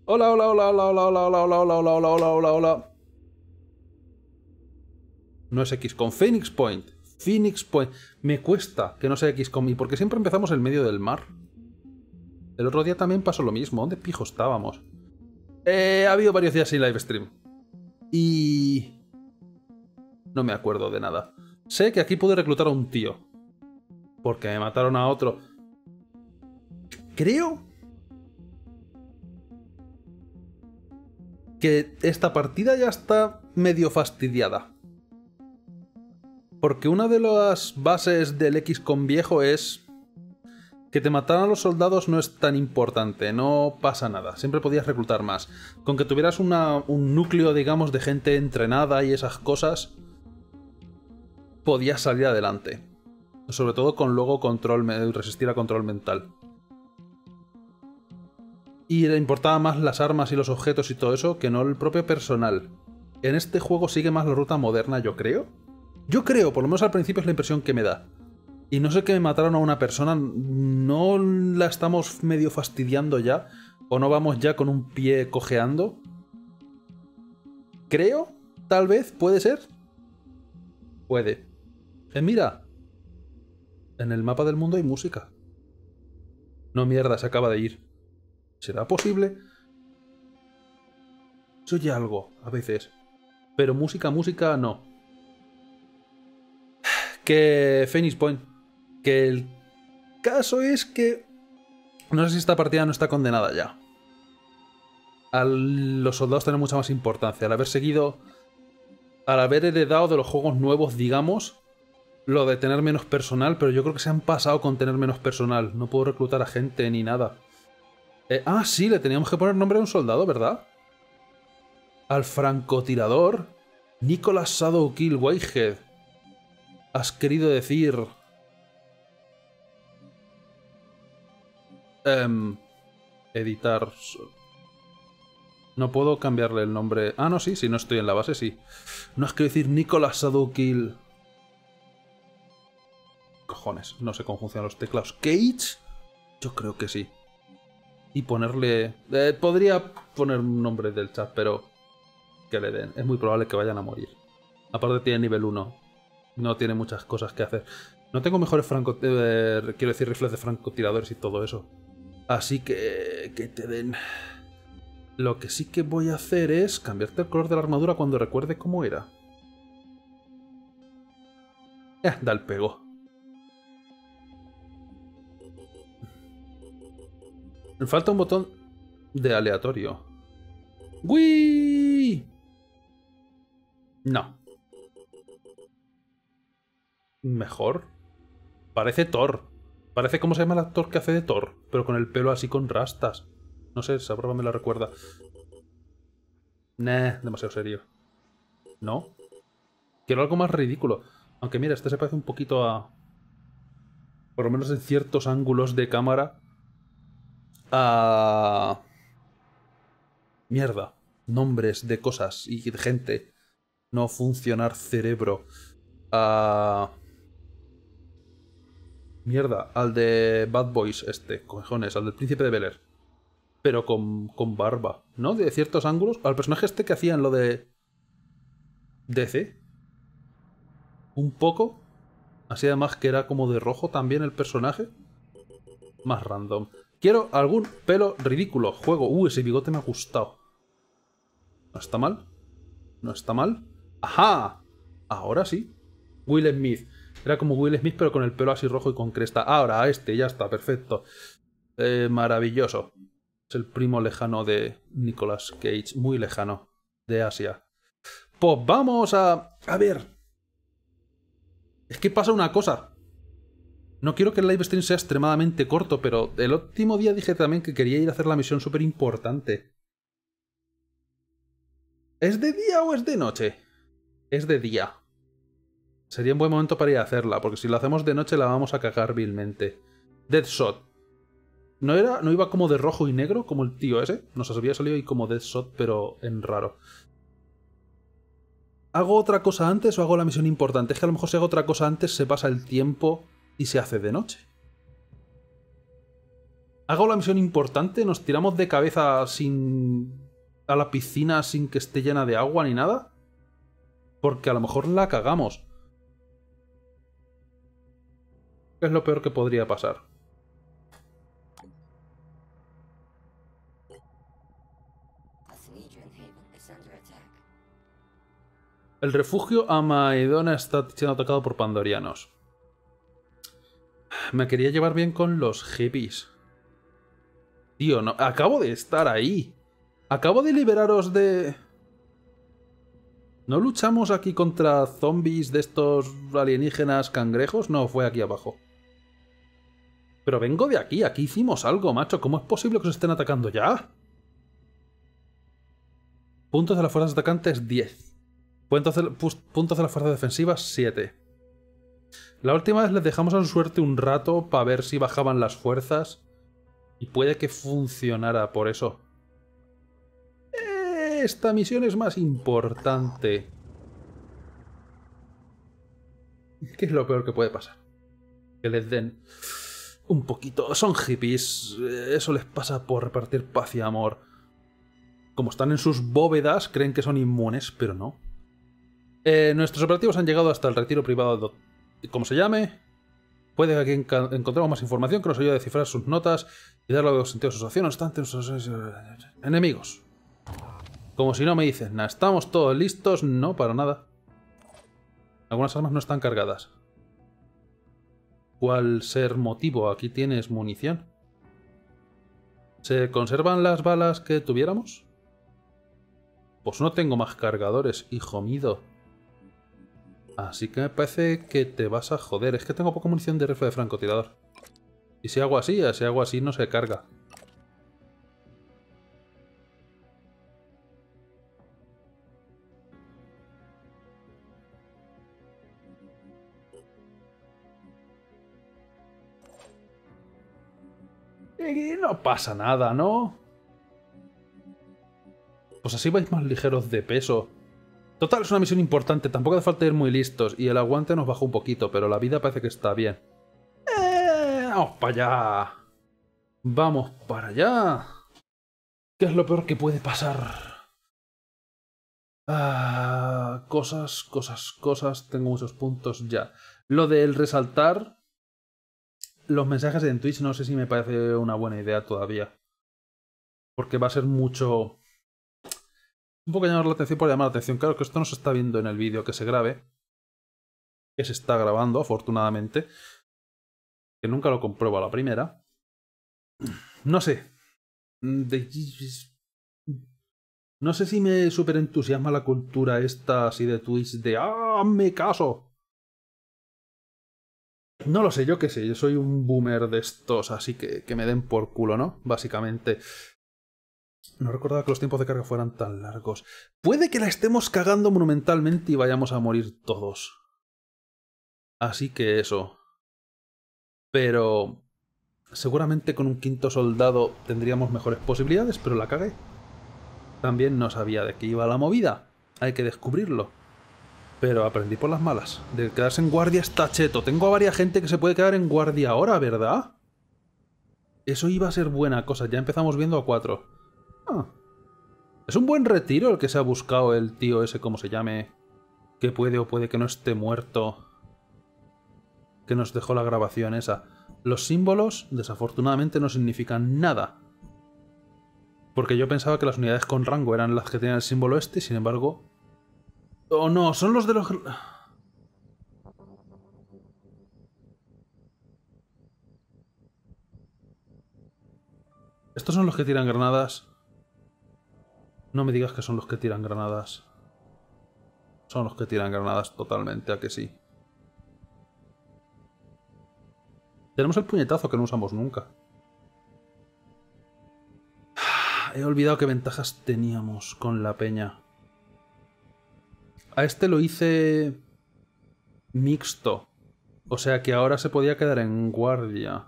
Hola, hola, hola, hola, hola, hola, hola, hola, hola, hola, hola, hola, hola. No es XCOM. Phoenix Point. Phoenix Point. Me cuesta que no sea XCOM. ¿Y porque siempre empezamos en medio del mar? El otro día también pasó lo mismo. ¿Dónde pijo estábamos? Ha habido varios días sin livestream. Y... no me acuerdo de nada. Sé que aquí pude reclutar a un tío. Porque me mataron a otro. Creo que esta partida ya está medio fastidiada. Porque una de las bases del XCOM viejo es que te mataran a los soldados no es tan importante, no pasa nada, siempre podías reclutar más. Con que tuvieras un núcleo, digamos, de gente entrenada y esas cosas, podías salir adelante. Sobre todo con luego resistir a control mental. Y le importaba más las armas y los objetos y todo eso que no el propio personal. En este juego sigue más la ruta moderna, yo creo. Yo creo, por lo menos al principio es la impresión que me da. Y no sé que me mataron a una persona, ¿no la estamos medio fastidiando ya? ¿O no vamos ya con un pie cojeando? Creo, tal vez, puede ser. Puede. Mira, en el mapa del mundo hay música. No, mierda, se acaba de ir. ¿Será posible? Se oye algo, a veces. Pero música, no. Que Phoenix Point. Que el caso es que... no sé si esta partida no está condenada ya. Los soldados tienen mucha más importancia. Al haber seguido... al haber heredado de los juegos nuevos, digamos, lo de tener menos personal, pero yo creo que se han pasado con tener menos personal. No puedo reclutar a gente ni nada. Sí, le teníamos que poner nombre a un soldado, ¿verdad? Al francotirador Nicholas Shadowkill Whitehead. Has querido decir... editar... No puedo cambiarle el nombre... Ah, no, sí, si no estoy en la base, sí. No has querido decir Nicholas Shadowkill... Cojones, no sé cómo funcionan los teclados. ¿Cage? Yo creo que sí. Y ponerle... podría poner un nombre del chat, pero... que le den. Es muy probable que vayan a morir. Aparte tiene nivel 1. No tiene muchas cosas que hacer. No tengo mejores quiero decir, rifles de francotiradores y todo eso. Así que... que te den... Lo que sí que voy a hacer es cambiarte el color de la armadura cuando recuerde cómo era. Da el pego. Me falta un botón de aleatorio. ¡Wii! No. ¿Mejor? Parece Thor. Parece cómo se llama el actor que hace de Thor, pero con el pelo así con rastas. No sé, esa prueba me la recuerda. Nah, demasiado serio. ¿No? Quiero algo más ridículo. Aunque mira, este se parece un poquito a... por lo menos en ciertos ángulos de cámara... a... mierda. Nombres de cosas y de gente. No funcionar cerebro. A... mierda, al de Bad Boys este, cojones, al del Príncipe de Bel-Air. Pero con barba, ¿no? De ciertos ángulos. Al personaje este que hacían lo de... DC. Un poco. Así además que era como de rojo también el personaje. Más random. Quiero algún pelo ridículo. Juego. Ese bigote me ha gustado. ¿No está mal? ¿No está mal? ¡Ajá! Ahora sí. Will Smith. Era como Will Smith pero con el pelo así rojo y con cresta. Ahora, este, ya está, perfecto. Maravilloso. Es el primo lejano de Nicolas Cage. Muy lejano. De Asia. Pues vamos a... a ver. Es que pasa una cosa. No quiero que el live stream sea extremadamente corto, pero el último día dije también que quería ir a hacer la misión súper importante. ¿Es de día o es de noche? Es de día. Sería un buen momento para ir a hacerla, porque si lo hacemos de noche la vamos a cagar vilmente. Deadshot. ¿No iba como de rojo y negro, como el tío ese? Nos había salido ahí como Deadshot, pero en raro. ¿Hago otra cosa antes o hago la misión importante? Es que a lo mejor si hago otra cosa antes se pasa el tiempo y se hace de noche. hago la misión importante, nos tiramos de cabeza a la piscina sin que esté llena de agua ni nada. Porque a lo mejor la cagamos. Es lo peor que podría pasar. El refugio Amaedona está siendo atacado por pandorianos. Me quería llevar bien con los hippies. Tío, no. Acabo de estar ahí. Acabo de liberaros de... ¿No luchamos aquí contra zombies de estos alienígenas cangrejos? No, fue aquí abajo. Pero vengo de aquí. Aquí hicimos algo, macho. ¿Cómo es posible que os estén atacando ya? Puntos de las fuerzas atacantes, 10. Puntos de las fuerzas defensivas, 7. La última vez les dejamos a su suerte un rato para ver si bajaban las fuerzas. Y puede que funcionara por eso. Esta misión es más importante. ¿Qué es lo peor que puede pasar? Que les den un poquito... Son hippies. Eso les pasa por repartir paz y amor. Como están en sus bóvedas, creen que son inmunes, pero no. Nuestros operativos han llegado hasta el retiro privado de... ¿Cómo se llame? Puede que aquí encontremos más información que nos ayude a descifrar sus notas y darle los sentidos a sus acciones. Enemigos. Como si no me dices nada. ¿Estamos todos listos? No, para nada. Algunas armas no están cargadas. ¿Cuál ser motivo? Aquí tienes munición. ¿Se conservan las balas que tuviéramos? Pues no tengo más cargadores, hijo mío. Así que me parece que te vas a joder. Es que tengo poca munición de rifle de francotirador. Y si hago así no se carga. Y no pasa nada, ¿no? Pues así vais más ligeros de peso. Total, es una misión importante. Tampoco hace falta ir muy listos. Y el aguante nos bajó un poquito, pero la vida parece que está bien. ¡Vamos para allá! ¡Vamos para allá! ¿Qué es lo peor que puede pasar? Cosas. Tengo muchos puntos ya. Lo del resaltar los mensajes en Twitch no sé si me parece una buena idea todavía. Porque va a ser mucho... Un poco llamar la atención por llamar la atención. Claro que esto no se está viendo en el vídeo que se grabe. Que se está grabando, afortunadamente. Que nunca lo compruebo a la primera. No sé. No sé si me súper entusiasma la cultura esta así de Twitch de ¡ah, hazme caso! No lo sé, yo qué sé. Yo soy un boomer de estos, así que me den por culo, ¿no? Básicamente. No recordaba que los tiempos de carga fueran tan largos. Puede que la estemos cagando monumentalmente y vayamos a morir todos. Así que eso. Pero... seguramente con un quinto soldado tendríamos mejores posibilidades, pero la cagué. También no sabía de qué iba la movida. Hay que descubrirlo. Pero aprendí por las malas. De quedarse en guardia está cheto. Tengo a varias gente que se puede quedar en guardia ahora, ¿verdad? Eso iba a ser buena cosa. Ya empezamos viendo a 4. Es un buen retiro el que se ha buscado el tío ese, como se llame. Que puede o puede que no esté muerto. Que nos dejó la grabación esa. Los símbolos, desafortunadamente, no significan nada. Porque yo pensaba que las unidades con rango eran las que tenían el símbolo este, sin embargo... ¡Oh, no! Son los de los... ¿Estos son los que tiran granadas? No me digas que son los que tiran granadas. Son los que tiran granadas totalmente, ¿a que sí? Tenemos el puñetazo que no usamos nunca. He olvidado qué ventajas teníamos con la peña. A este lo hice mixto. O sea que ahora se podía quedar en guardia.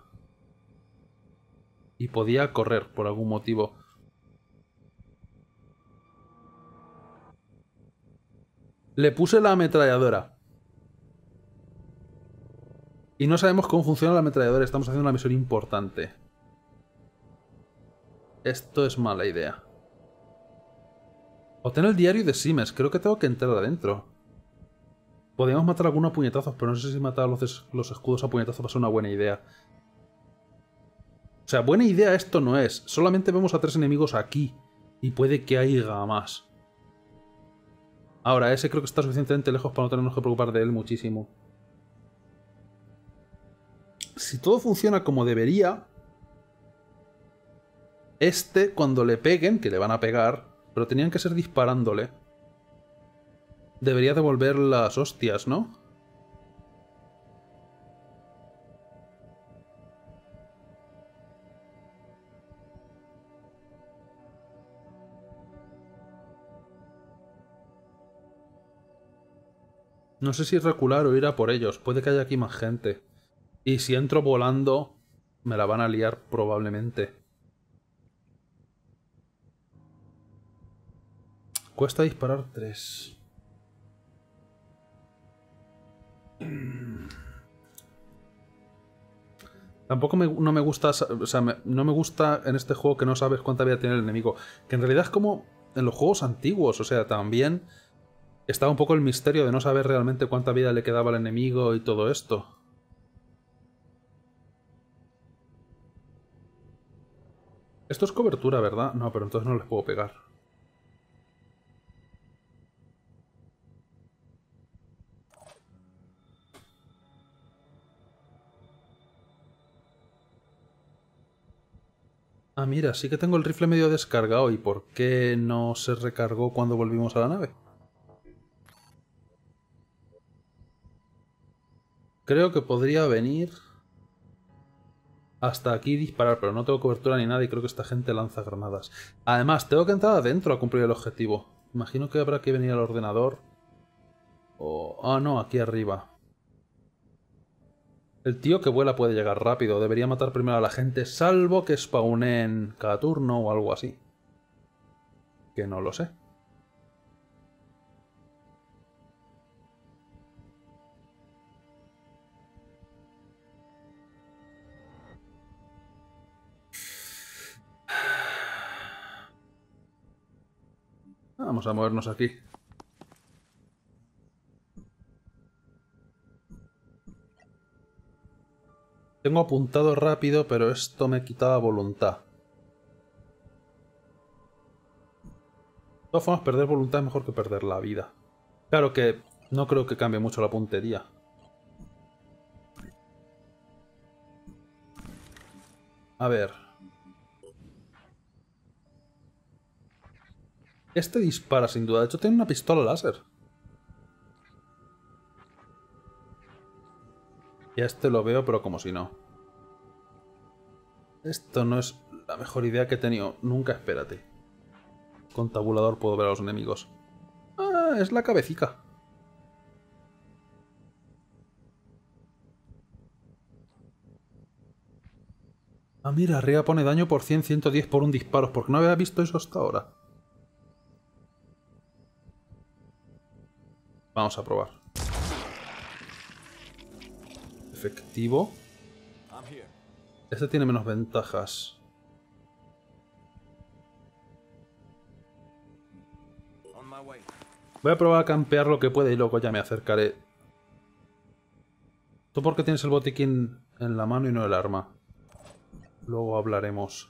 Y podía correr por algún motivo. Le puse la ametralladora. Y no sabemos cómo funciona la ametralladora. Estamos haciendo una misión importante. Esto es mala idea. Obtener el diario de Siemens. Creo que tengo que entrar adentro. Podríamos matar a algunos a puñetazos, pero no sé si matar los escudos a puñetazos va a ser una buena idea. O sea, buena idea esto no es. Solamente vemos a 3 enemigos aquí. Y puede que haya más. Ahora, ese creo que está suficientemente lejos para no tenernos que preocupar de él muchísimo. Si todo funciona como debería... cuando le peguen, que le van a pegar, pero tenían que ser disparándole, debería devolver las hostias, ¿no? No sé si recular o ir a por ellos. Puede que haya aquí más gente. Y si entro volando, me la van a liar probablemente. Cuesta disparar 3. Tampoco no me gusta, o sea, no me gusta en este juego que no sabes cuánta vida tiene el enemigo. Que en realidad es como en los juegos antiguos, o sea, también estaba un poco el misterio de no saber realmente cuánta vida le quedaba al enemigo y todo esto. Esto es cobertura, ¿verdad? No, pero entonces no les puedo pegar. Ah, mira, sí que tengo el rifle medio descargado. ¿Y por qué no se recargó cuando volvimos a la nave? Creo que podría venir hasta aquí y disparar, pero no tengo cobertura ni nada y creo que esta gente lanza granadas. Además, tengo que entrar adentro a cumplir el objetivo. Imagino que habrá que venir al ordenador. O... Ah, no, aquí arriba. El tío que vuela puede llegar rápido. Debería matar primero a la gente, salvo que spawnen cada turno o algo así. Que no lo sé. Vamos a movernos aquí. Tengo apuntado rápido, pero esto me quitaba voluntad. De todas formas, perder voluntad es mejor que perder la vida. Claro que no creo que cambie mucho la puntería. A ver. Este dispara sin duda. De hecho, tiene una pistola láser. Y a este lo veo, pero como si no. Esto no es la mejor idea que he tenido. Nunca, espérate. Con tabulador puedo ver a los enemigos. Ah, es la cabecita. Ah, mira, arriba pone daño por 100, 110 por un disparo. ¿Por qué no había visto eso hasta ahora? Vamos a probar. Efectivo. Este tiene menos ventajas. Voy a probar a campear lo que pueda y luego ya me acercaré. ¿Tú por qué tienes el botiquín en la mano y no el arma? Luego hablaremos.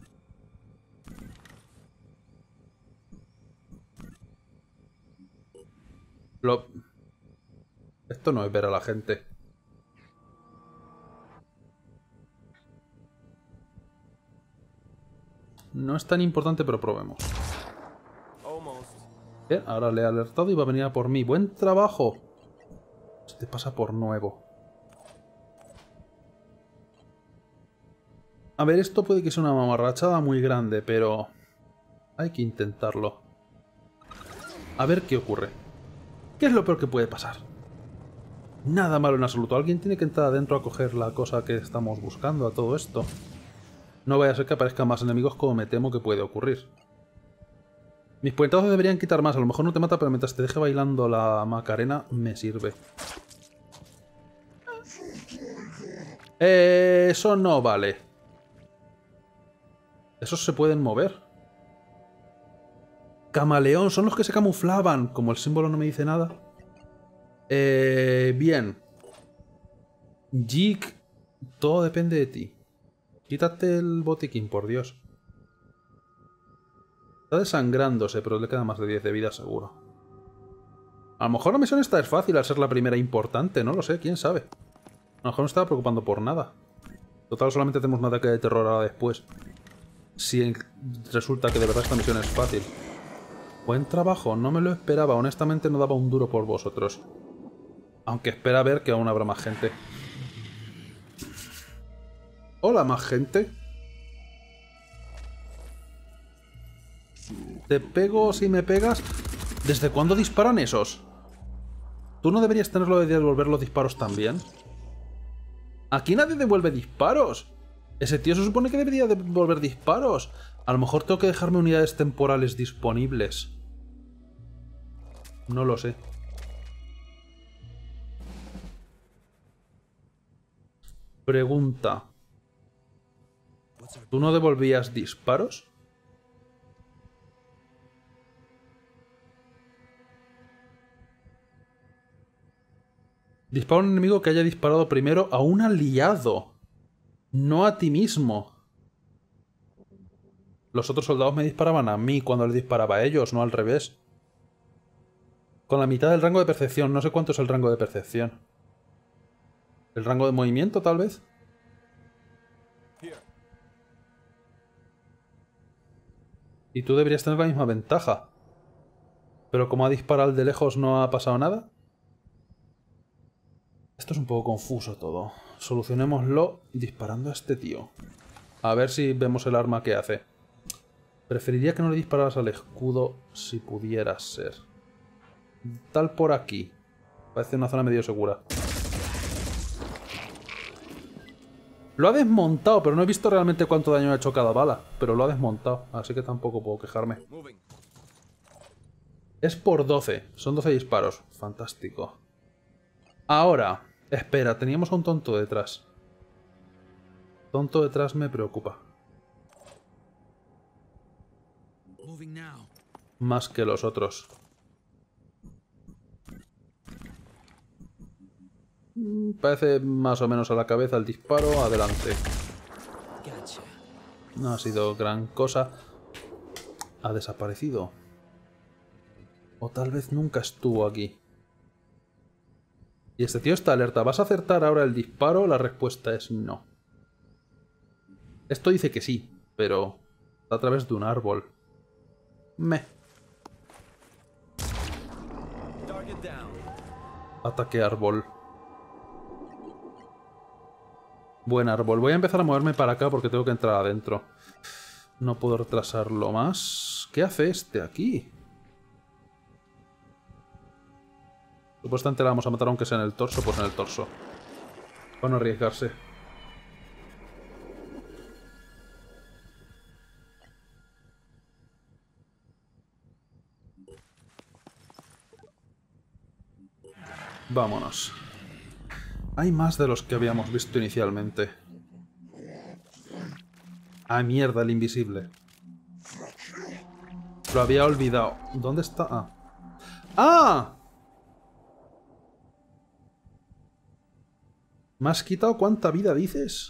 Esto no es ver a la gente. No es tan importante, pero probemos. Bien, ahora le he alertado y va a venir a por mí. ¡Buen trabajo! Se te pasa por nuevo. A ver, esto puede que sea una mamarrachada muy grande, pero... hay que intentarlo. A ver qué ocurre. ¿Qué es lo peor que puede pasar? Nada malo en absoluto. Alguien tiene que entrar adentro a coger la cosa que estamos buscando a todo esto. No vaya a ser que aparezcan más enemigos como me temo que puede ocurrir. Mis puñetazos deberían quitar más. A lo mejor no te mata, pero mientras te deje bailando la Macarena, me sirve. Eso no vale. Esos se pueden mover. Camaleón, son los que se camuflaban. Como el símbolo no me dice nada. Bien. Jig, todo depende de ti. Quítate el botiquín, por Dios. Está desangrándose, pero le queda más de 10 de vida seguro. A lo mejor la misión esta es fácil al ser la primera importante, no lo sé, quién sabe. A lo mejor no estaba preocupando por nada. Total, solamente tenemos un ataque de terror ahora después. Si resulta que de verdad esta misión es fácil. Buen trabajo, no me lo esperaba. Honestamente no daba un duro por vosotros. Aunque espera ver que aún habrá más gente. Hola, más gente. Te pego si me pegas. ¿Desde cuándo disparan esos? ¿Tú no deberías tenerlo de devolver los disparos también? Aquí nadie devuelve disparos. Ese tío se supone que debería devolver disparos. A lo mejor tengo que dejarme unidades temporales disponibles. No lo sé. Pregunta. ¿Tú no devolvías disparos? Dispara a un enemigo que haya disparado primero a un aliado. No a ti mismo. Los otros soldados me disparaban a mí cuando les disparaba a ellos, no al revés. Con la mitad del rango de percepción. No sé cuánto es el rango de percepción. ¿El rango de movimiento, tal vez? Y tú deberías tener la misma ventaja. Pero como ha disparado al de lejos, ¿no ha pasado nada? Esto es un poco confuso todo. Solucionémoslo disparando a este tío. A ver si vemos el arma que hace. Preferiría que no le dispararas al escudo si pudiera ser. Tal por aquí. Parece una zona medio segura. Lo ha desmontado, pero no he visto realmente cuánto daño ha hecho cada bala. Pero lo ha desmontado, así que tampoco puedo quejarme. Es por 12. Son 12 disparos. Fantástico. Ahora, espera, teníamos a un tonto detrás. Tonto detrás me preocupa. Más que los otros. Parece más o menos a la cabeza el disparo. Adelante. No ha sido gran cosa. Ha desaparecido. O tal vez nunca estuvo aquí. Y este tío está alerta. ¿Vas a acertar ahora el disparo? La respuesta es no. Esto dice que sí, pero a través de un árbol. Ataque árbol. Buen árbol. Voy a empezar a moverme para acá porque tengo que entrar adentro. No puedo retrasarlo más. ¿Qué hace este aquí? Supuestamente la vamos a matar aunque sea en el torso, pues en el torso. Para no arriesgarse. Vámonos. Hay más de los que habíamos visto inicialmente. Ah, mierda, el invisible. Lo había olvidado. ¿Dónde está? Ah. ¡Ah! ¿Me has quitado cuánta vida dices?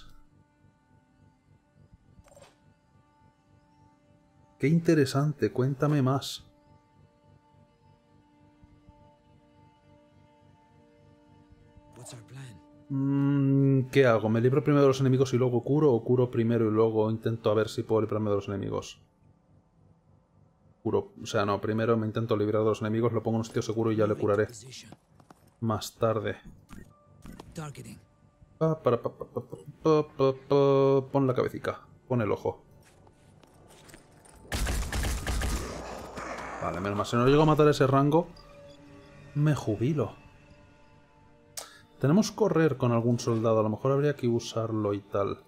Qué interesante, cuéntame más. ¿Qué hago? ¿Me libro primero de los enemigos y luego curo? ¿O curo primero y luego intento a ver si puedo librarme de los enemigos? Curo. O sea, no, primero me intento librar de los enemigos, lo pongo en un sitio seguro y ya le curaré. Más tarde. Pon la cabecita. Pon el ojo. Vale, menos mal. Si no llego a matar ese rango, me jubilo. Tenemos correr con algún soldado. A lo mejor habría que usarlo y tal.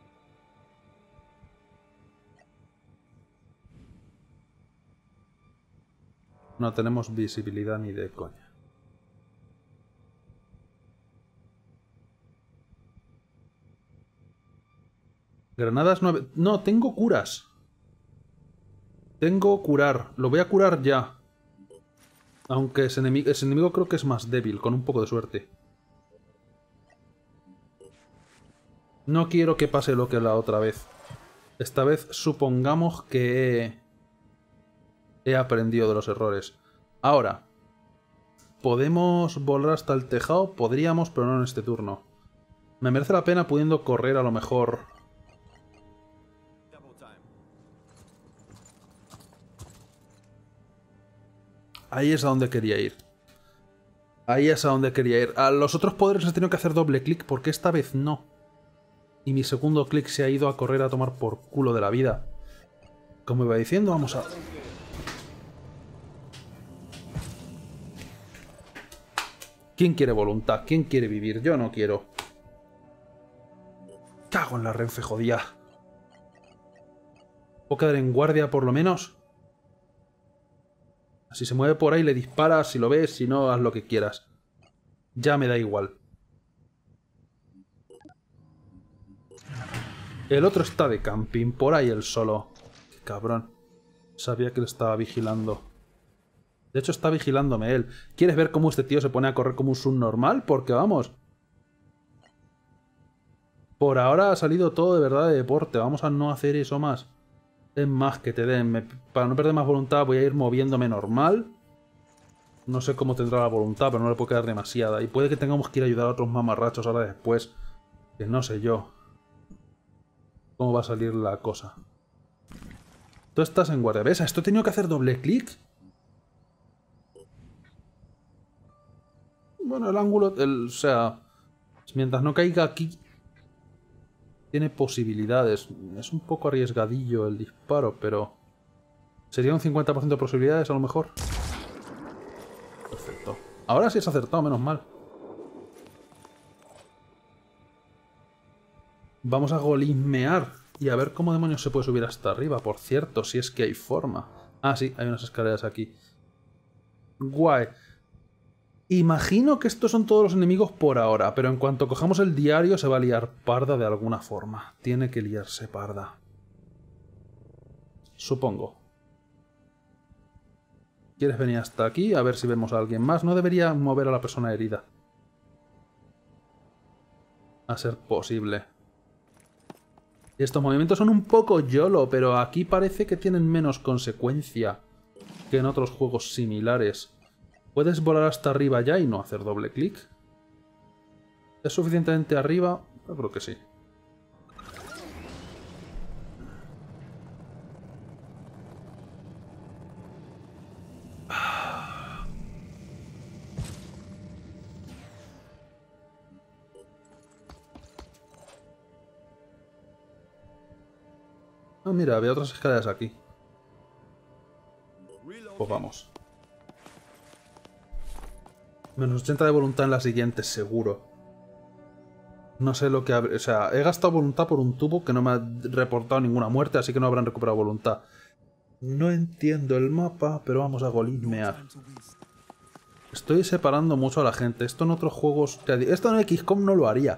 No tenemos visibilidad ni de coña. Granadas 9... No, tengo curas. Tengo curar. Lo voy a curar ya. Aunque ese enemigo creo que es más débil, con un poco de suerte. No quiero que pase lo que la otra vez. Esta vez supongamos que he aprendido de los errores. Ahora, ¿podemos volar hasta el tejado? Podríamos, pero no en este turno. Me merece la pena pudiendo correr a lo mejor. Ahí es a donde quería ir. Ahí es a donde quería ir. A los otros poderes les he tenido que hacer doble clic porque esta vez no. Y mi segundo clic se ha ido a correr a tomar por culo de la vida. Como iba diciendo, vamos a... ¿Quién quiere voluntad? ¿Quién quiere vivir? Yo no quiero. Cago en la Renfe, jodida. ¿Puedo quedar en guardia por lo menos? Si se mueve por ahí le disparas, si lo ves, si no, haz lo que quieras. Ya me da igual. El otro está de camping, por ahí él solo. Qué cabrón. Sabía que le estaba vigilando. De hecho está vigilándome él. ¿Quieres ver cómo este tío se pone a correr como un subnormal? Porque vamos... Por ahora ha salido todo de verdad de deporte. Vamos a no hacer eso más. Es más que te den. Para no perder más voluntad voy a ir moviéndome normal. No sé cómo tendrá la voluntad, pero no le puedo quedar demasiada. Y puede que tengamos que ir a ayudar a otros mamarrachos ahora después. Que no sé yo cómo va a salir la cosa. Tú estás en guardia. ¿Ves? ¿A esto he tenido que hacer doble clic? Bueno, el ángulo... o sea... Mientras no caiga aquí... Tiene posibilidades. Es un poco arriesgadillo el disparo, pero... Sería un 50% de posibilidades a lo mejor. Perfecto. Ahora sí has acertado, menos mal. Vamos a golismear y a ver cómo demonios se puede subir hasta arriba. Por cierto, si es que hay forma. Ah, sí, hay unas escaleras aquí. Guay. Imagino que estos son todos los enemigos por ahora, pero en cuanto cojamos el diario se va a liar parda de alguna forma. Tiene que liarse parda. Supongo. ¿Quieres venir hasta aquí? A ver si vemos a alguien más. No debería mover a la persona herida. A ser posible. Estos movimientos son un poco YOLO, pero aquí parece que tienen menos consecuencia que en otros juegos similares. ¿Puedes volar hasta arriba ya y no hacer doble clic? ¿Es suficientemente arriba? Yo creo que sí. Ah, mira, había otras escaleras aquí. Pues vamos. Menos 80 de voluntad en la siguiente, seguro. No sé lo que... O sea, he gastado voluntad por un tubo que no me ha reportado ninguna muerte, así que no habrán recuperado voluntad. No entiendo el mapa, pero vamos a golismear. Estoy separando mucho a la gente. Esto en otros juegos... Esto en XCOM no lo haría.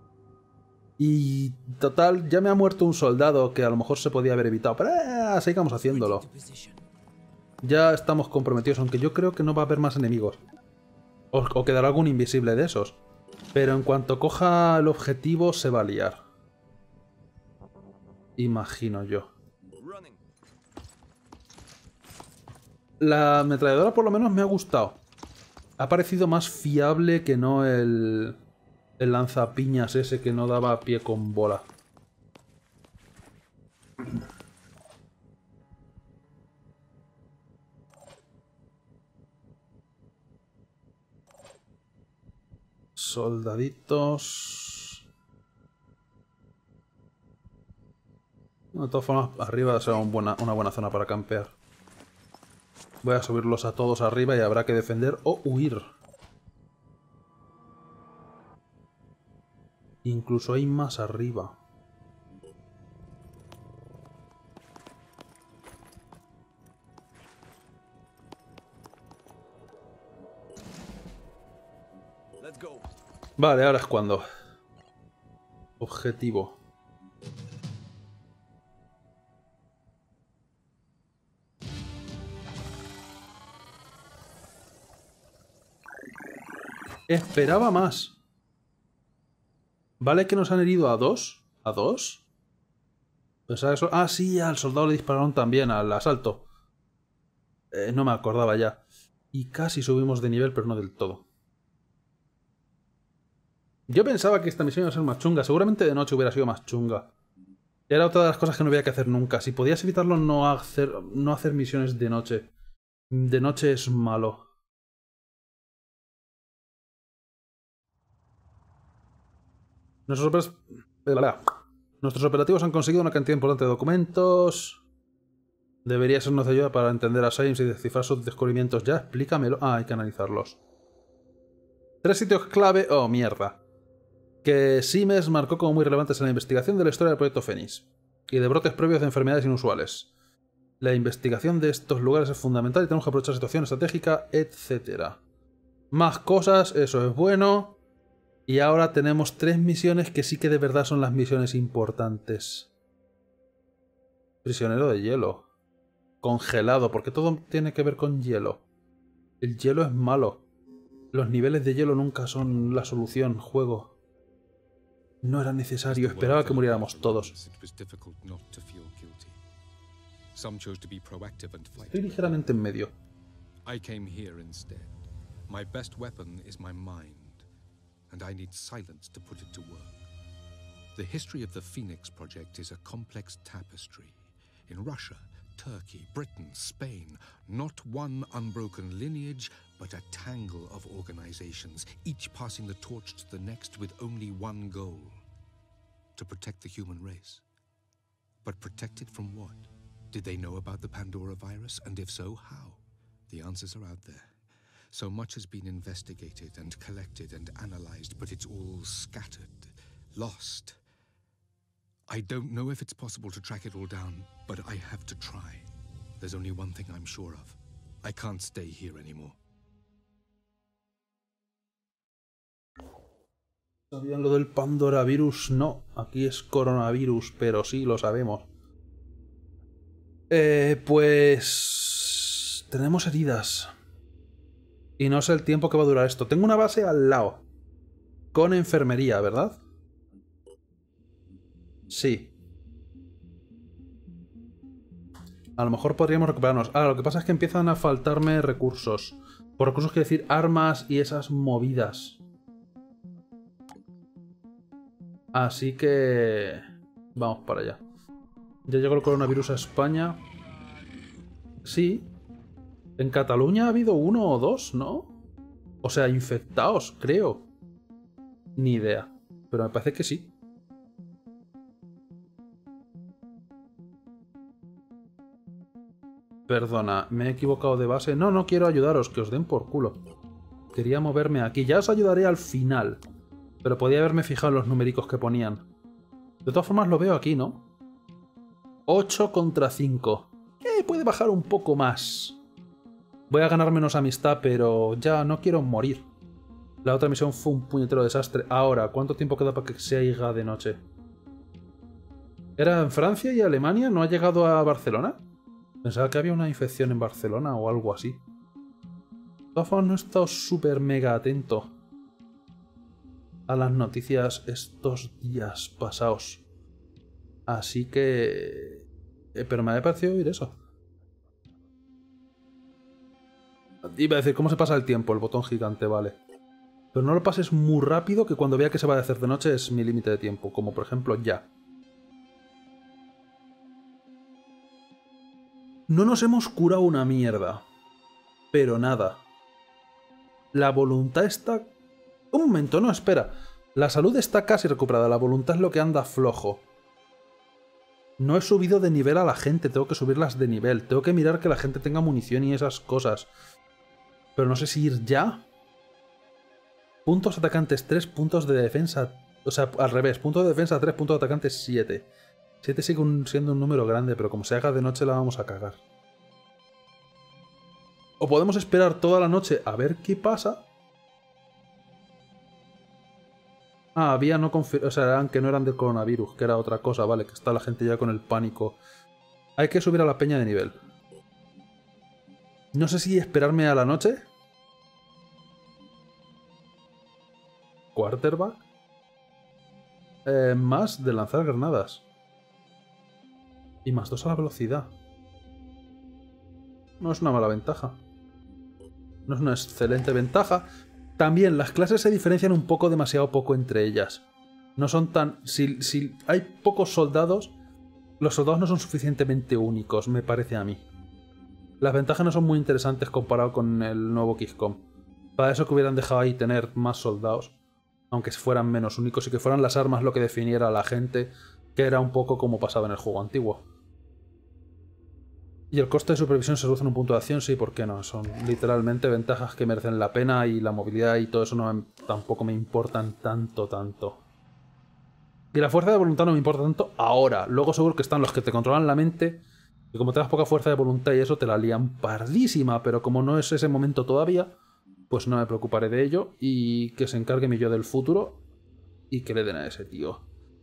Y total, ya me ha muerto un soldado que a lo mejor se podía haber evitado. Pero sigamos haciéndolo. Ya estamos comprometidos, aunque yo creo que no va a haber más enemigos. O quedará algún invisible de esos. Pero en cuanto coja el objetivo se va a liar. Imagino yo. La ametralladora por lo menos me ha gustado. Ha parecido más fiable que no el lanzapiñas ese que no daba pie con bola. Soldaditos. De todas formas, arriba será una buena zona para campear. Voy a subirlos a todos arriba y habrá que defender o huir. Incluso hay más arriba. Vale, ahora es cuando. Objetivo. Esperaba más. Vale que nos han herido a 2. ¿A 2? Pensaba eso. Ah, sí, al soldado le dispararon también, al asalto. No me acordaba ya. Y casi subimos de nivel, pero no del todo. Yo pensaba que esta misión iba a ser más chunga. Seguramente de noche hubiera sido más chunga. Era otra de las cosas que no había que hacer nunca. Si podías evitarlo, no hacer misiones de noche. De noche es malo. Nuestros operativos han conseguido una cantidad importante de documentos. Debería sernos de ayuda para entender a Symes y descifrar sus descubrimientos ya. Explícamelo. Ah, hay que analizarlos. 3 sitios clave. Oh, mierda. Que Symes marcó como muy relevantes en la investigación de la historia del proyecto Fénix y de brotes previos de enfermedades inusuales. La investigación de estos lugares es fundamental y tenemos que aprovechar la situación estratégica, etc. Más cosas, eso es bueno. Y ahora tenemos 3 misiones que sí que de verdad son las misiones importantes. Prisionero de hielo. Congelado, porque todo tiene que ver con hielo. El hielo es malo. Los niveles de hielo nunca son la solución, juego. No era necesario, esperaba que muriéramos todos. Estoy ligeramente en medio. And I need silence to put it to work. The history of the Phoenix Project is a complex tapestry. In Russia, Turkey, Britain, Spain, not one unbroken lineage, but a tangle of organizations, each passing the torch to the next with only one goal: to protect the human race. But protect it from what? Did they know about the Pandora virus? And if so, how? The answers are out there. So much has been investigated and collected and analyzed, but it's all scattered, lost. I don't know if it's possible to track it all down, but I have to try. There's only one thing I'm sure of. I can't stay here anymore. ¿Sabían lo del Pandora virus? No, aquí es coronavirus, pero sí lo sabemos. Pues... tenemos heridas. Y no sé el tiempo que va a durar esto. Tengo una base al lado. Con enfermería, ¿verdad? Sí. A lo mejor podríamos recuperarnos. Ahora, lo que pasa es que empiezan a faltarme recursos. Por recursos quiero decir armas y esas movidas. Así que... vamos para allá. Ya llegó el coronavirus a España. Sí. En Cataluña ha habido 1 o 2, ¿no? O sea, infectados, creo. Ni idea. Pero me parece que sí. Perdona, me he equivocado de base. No, no quiero ayudaros, que os den por culo. Quería moverme aquí. Ya os ayudaré al final. Pero podía haberme fijado en los numericos que ponían. De todas formas lo veo aquí, ¿no? 8 contra 5. Puede bajar un poco más. Voy a ganar menos amistad, pero ya no quiero morir. La otra misión fue un puñetero desastre. Ahora, ¿cuánto tiempo queda para que se haga de noche? ¿Era en Francia y Alemania? ¿No ha llegado a Barcelona? Pensaba que había una infección en Barcelona o algo así. De todas formas, no he estado súper mega atento a las noticias estos días pasados. Así que... pero me ha parecido oír eso. Iba a decir, ¿cómo se pasa el tiempo? El botón gigante, vale. Pero no lo pases muy rápido, que cuando vea que se va a hacer de noche es mi límite de tiempo. Como por ejemplo ya. No nos hemos curado una mierda. Pero nada. La voluntad está... Un momento, no, espera. La salud está casi recuperada, la voluntad es lo que anda flojo. No he subido de nivel a la gente, tengo que subirlas de nivel. Tengo que mirar que la gente tenga munición y esas cosas. Pero no sé si ir ya. Puntos atacantes 3, puntos de defensa... O sea, al revés. Puntos de defensa 3, puntos de atacantes 7. 7 sigue siendo un número grande, pero como se haga de noche la vamos a cagar. O podemos esperar toda la noche a ver qué pasa. Ah, había no confirmado... O sea, eran que no eran del coronavirus, que era otra cosa, vale, que está la gente ya con el pánico. Hay que subir a la peña de nivel. No sé si esperarme a la noche. quarterback más de lanzar granadas. Y más 2 a la velocidad. No es una mala ventaja. No es una excelente ventaja. También las clases se diferencian un poco, demasiado poco entre ellas. No son tan... Si hay pocos soldados, los soldados no son suficientemente únicos, me parece a mí. Las ventajas no son muy interesantes comparado con el nuevo XCOM. Para eso que hubieran dejado ahí tener más soldados, aunque fueran menos únicos y que fueran las armas lo que definiera a la gente, que era un poco como pasaba en el juego antiguo. Y el coste de supervisión se reduce en un punto de acción, sí, ¿por qué no? Son literalmente ventajas que merecen la pena y la movilidad y todo eso tampoco me importan tanto. Y la fuerza de voluntad no me importa tanto ahora. Luego seguro que están los que te controlan la mente y como tengas poca fuerza de voluntad y eso te la lían pardísima, pero como no es ese momento todavía, pues no me preocuparé de ello y que se encargue mi yo del futuro y que le den a ese tío.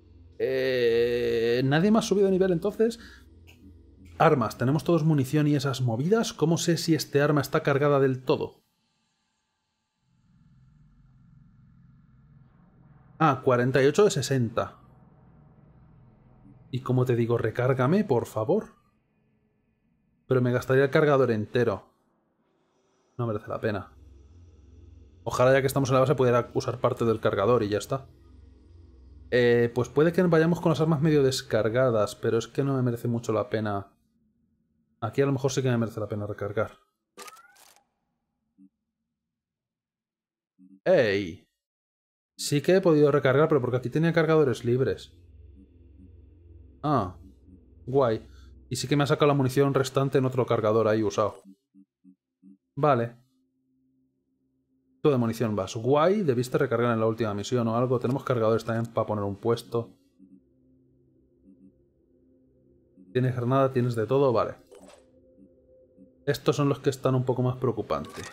¿Nadie más subido de nivel entonces? Armas, tenemos todos munición y esas movidas. ¿Cómo sé si este arma está cargada del todo? Ah, 48 de 60. Y como te digo, recárgame, por favor. Pero me gastaría el cargador entero. No merece la pena. Ojalá ya que estamos en la base pudiera usar parte del cargador y ya está. Pues puede que vayamos con las armas medio descargadas, pero es que no me merece mucho la pena. Aquí a lo mejor sí que me merece la pena recargar. ¡Ey! Sí que he podido recargar, pero porque aquí tenía cargadores libres. Ah, guay. Y sí que me ha sacado la munición restante en otro cargador ahí usado. Vale. Todo de munición vas. Guay, debiste recargar en la última misión o algo. Tenemos cargadores también para poner un puesto. Tienes granada, tienes de todo, vale. Estos son los que están un poco más preocupantes.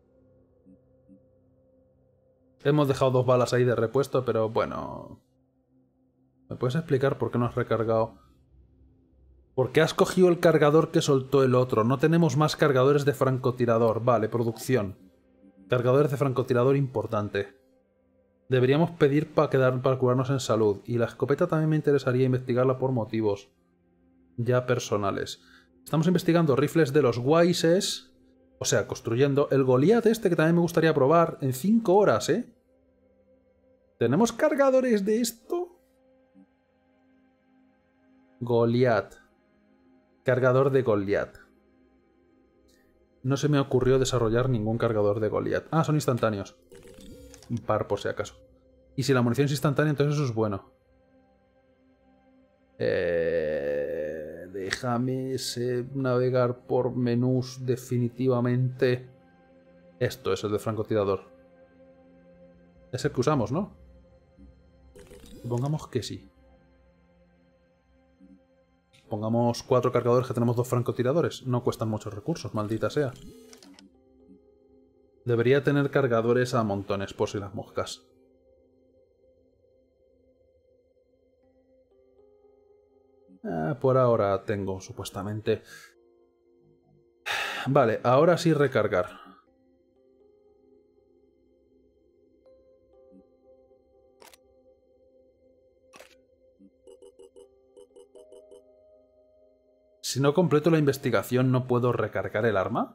Hemos dejado 2 balas ahí de repuesto, pero bueno... ¿Me puedes explicar por qué no has recargado? ¿Por qué has cogido el cargador que soltó el otro? No tenemos más cargadores de francotirador. Vale, producción. Cargadores de francotirador importante. Deberíamos pedir para curarnos en salud. Y la escopeta también me interesaría investigarla por motivos ya personales. Estamos investigando rifles de los Wises. O sea, construyendo el Goliath este que también me gustaría probar en 5 horas, ¿eh? ¿Tenemos cargadores de esto? Goliath. Cargador de Goliath. No se me ocurrió desarrollar ningún cargador de Goliath. Ah, son instantáneos. Un par por si acaso. Y si la munición es instantánea, entonces eso es bueno. Déjame navegar por menús definitivamente. Esto es el de francotirador. Es el que usamos, ¿no? Supongamos que sí. Pongamos 4 cargadores que tenemos 2 francotiradores. No cuestan muchos recursos, maldita sea. Debería tener cargadores a montones por si las moscas. Por ahora tengo, supuestamente. Vale, ahora sí recargar. Si no completo la investigación, ¿no puedo recargar el arma?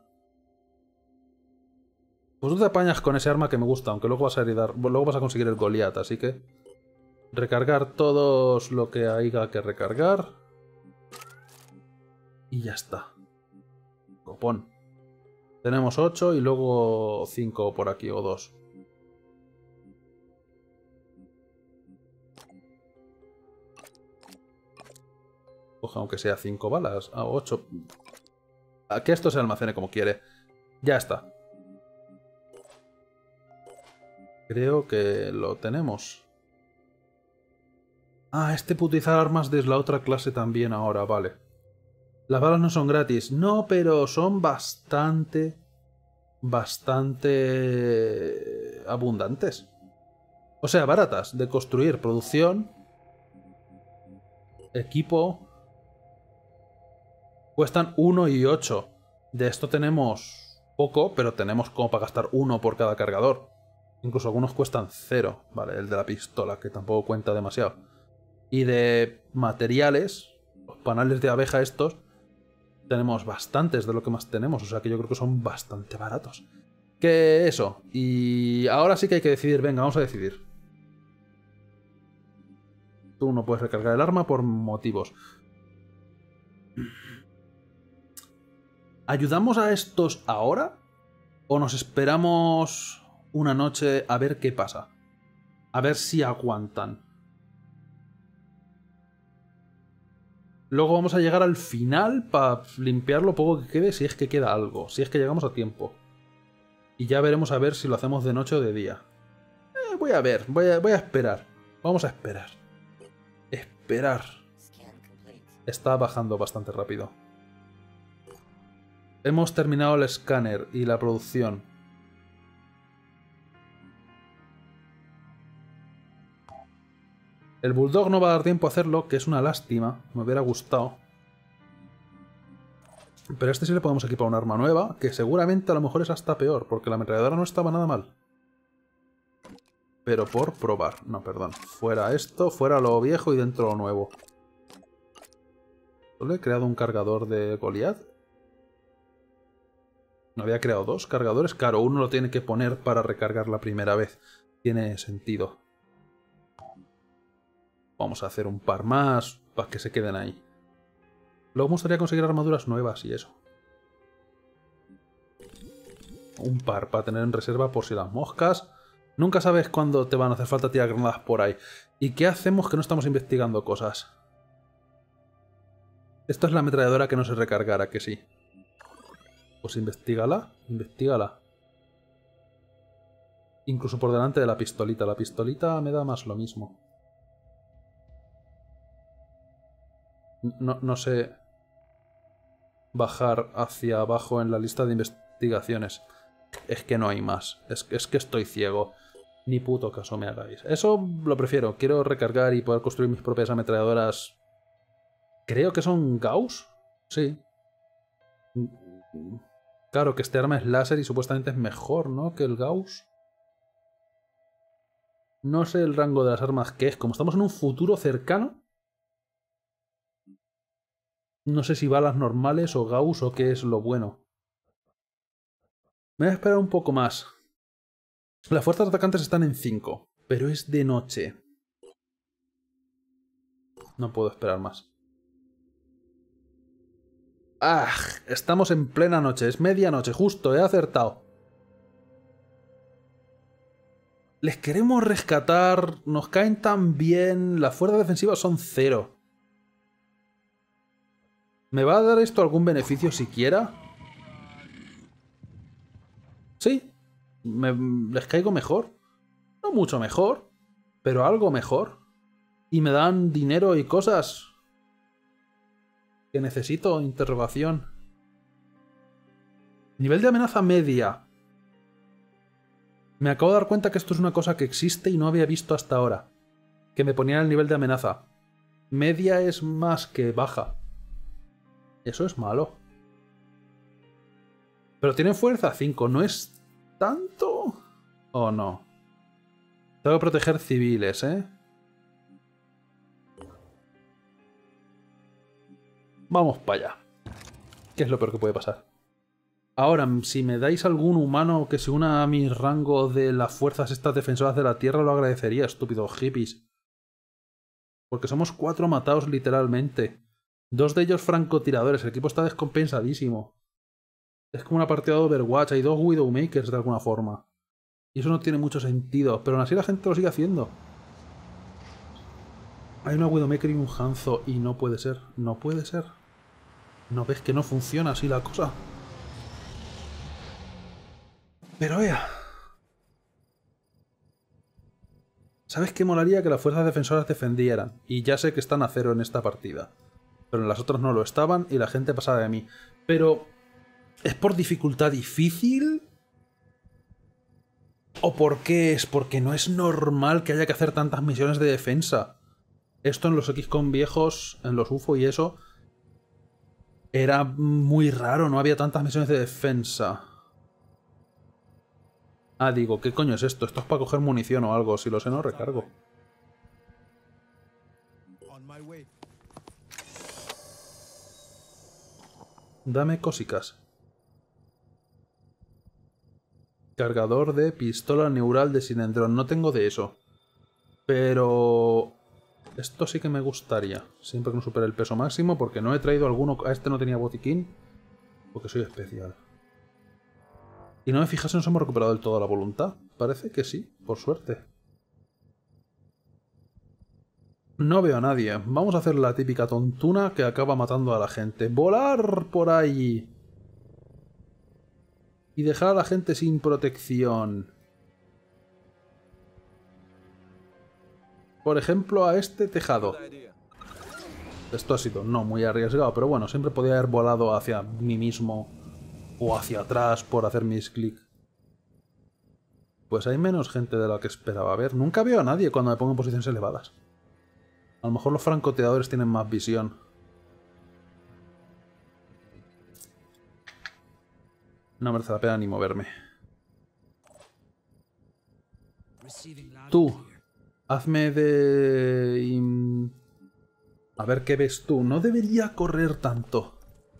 Pues tú te apañas con ese arma que me gusta, aunque luego vas a conseguir el Goliath, así que... Recargar todos lo que haya que recargar. Y ya está. Copón. Tenemos 8 y luego 5 por aquí, o 2. Coja aunque sea 5 balas. Ah, 8. A que esto se almacene como quiere. Ya está. Creo que lo tenemos. Ah, este puede utilizar armas de la otra clase también ahora, vale. Las balas no son gratis. No, pero son bastante abundantes. O sea, baratas de construir. Producción. Equipo. Cuestan 1 y 8. De esto tenemos poco, pero tenemos como para gastar 1 por cada cargador. Incluso algunos cuestan 0. Vale, el de la pistola, que tampoco cuenta demasiado. Y de materiales, los panales de abeja estos, tenemos bastantes de lo que más tenemos. O sea que yo creo que son bastante baratos. Que eso. Y ahora sí que hay que decidir. Venga, vamos a decidir. Tú no puedes recargar el arma por motivos. ¿Ayudamos a estos ahora? ¿O nos esperamos una noche a ver qué pasa? A ver si aguantan. Luego vamos a llegar al final para limpiar lo poco que quede, si es que queda algo. Si es que llegamos a tiempo. Y ya veremos a ver si lo hacemos de noche o de día. Voy a ver, voy a esperar. Vamos a esperar. Esperar. Está bajando bastante rápido. Hemos terminado el escáner y la producción. El Bulldog no va a dar tiempo a hacerlo, que es una lástima. Me hubiera gustado. Pero a este sí le podemos equipar un arma nueva, que seguramente a lo mejor es hasta peor, porque la ametralladora no estaba nada mal. Pero por probar. No, perdón. Fuera esto, fuera lo viejo y dentro lo nuevo. ¿Solo he creado un cargador de Goliath? ¿No había creado 2 cargadores? Claro, uno lo tiene que poner para recargar la primera vez. Tiene sentido. Vamos a hacer un par más para que se queden ahí. Luego me gustaría conseguir armaduras nuevas y eso. Un par para tener en reserva por si las moscas. Nunca sabes cuándo te van a hacer falta tirar granadas por ahí. ¿Y qué hacemos que no estamos investigando cosas? Esto es la ametralladora que no se recargara, que sí. Pues investígala, investígala. Incluso por delante de la pistolita. La pistolita me da más lo mismo. No sé bajar hacia abajo en la lista de investigaciones. Es que no hay más. Es que estoy ciego. Ni puto caso me hagáis. Eso lo prefiero. Quiero recargar y poder construir mis propias ametralladoras. Creo que son Gauss. Sí. Claro que este arma es láser y supuestamente es mejor, ¿no? Que el Gauss. No sé el rango de las armas que es. Como estamos en un futuro cercano, no sé si balas normales o Gauss o qué es lo bueno. Me voy a esperar un poco más. Las fuerzas atacantes están en 5, pero es de noche. No puedo esperar más. ¡Ah! Estamos en plena noche, es medianoche, justo, he acertado. Les queremos rescatar, nos caen tan bien, las fuerzas defensivas son 0. ¿Me va a dar esto algún beneficio siquiera? Sí, les caigo mejor. No mucho mejor, pero algo mejor. Y me dan dinero y cosas que necesito. Interrogación. Nivel de amenaza media. Me acabo de dar cuenta que esto es una cosa que existe y no había visto hasta ahora. Que me ponían el nivel de amenaza. Media es más que baja. Eso es malo. Pero tienen fuerza 5, ¿no es tanto? ¿O no? Tengo que proteger civiles, ¿eh? Vamos para allá. ¿Qué es lo peor que puede pasar? Ahora, si me dais algún humano que se una a mi rango de las fuerzas estas defensoras de la tierra, lo agradecería, estúpidos hippies. Porque somos 4 matados literalmente. 2 de ellos francotiradores, el equipo está descompensadísimo. Es como una partida de Overwatch, hay 2 Widowmakers de alguna forma. Y eso no tiene mucho sentido, pero aún así la gente lo sigue haciendo. Hay una Widowmaker y un Hanzo, y no puede ser, no puede ser. ¿No ves que no funciona así la cosa? Pero vea. ¿Sabes qué molaría? Que las fuerzas defensoras defendieran. Y ya sé que están a 0 en esta partida. Pero en las otras no lo estaban y la gente pasaba de mí. Pero... ¿es por dificultad difícil? ¿O por qué es? Porque no es normal que haya que hacer tantas misiones de defensa. Esto en los XCOM viejos, en los UFO y eso, era muy raro, no había tantas misiones de defensa. Ah, digo, ¿qué coño es esto? Esto es para coger munición o algo. Si lo sé, no recargo. Dame cosicas. Cargador de pistola neural de cilindrón. No tengo de eso. Pero... esto sí que me gustaría. Siempre que no supere el peso máximo, porque no he traído alguno... A este no tenía botiquín. Porque soy especial. Y no me fijas si nos hemos recuperado del todo la voluntad. Parece que sí, por suerte. No veo a nadie. Vamos a hacer la típica tontuna que acaba matando a la gente. ¡Volar por ahí! Y dejar a la gente sin protección. Por ejemplo, a este tejado. Esto ha sido no muy arriesgado, pero bueno, siempre podía haber volado hacia mí mismo o hacia atrás por hacer mis clics. Pues hay menos gente de la que esperaba. A ver, nunca veo a nadie cuando me pongo en posiciones elevadas. A lo mejor los francotiradores tienen más visión. No merece la pena ni moverme. Tú, hazme de... A ver qué ves tú. No debería correr tanto.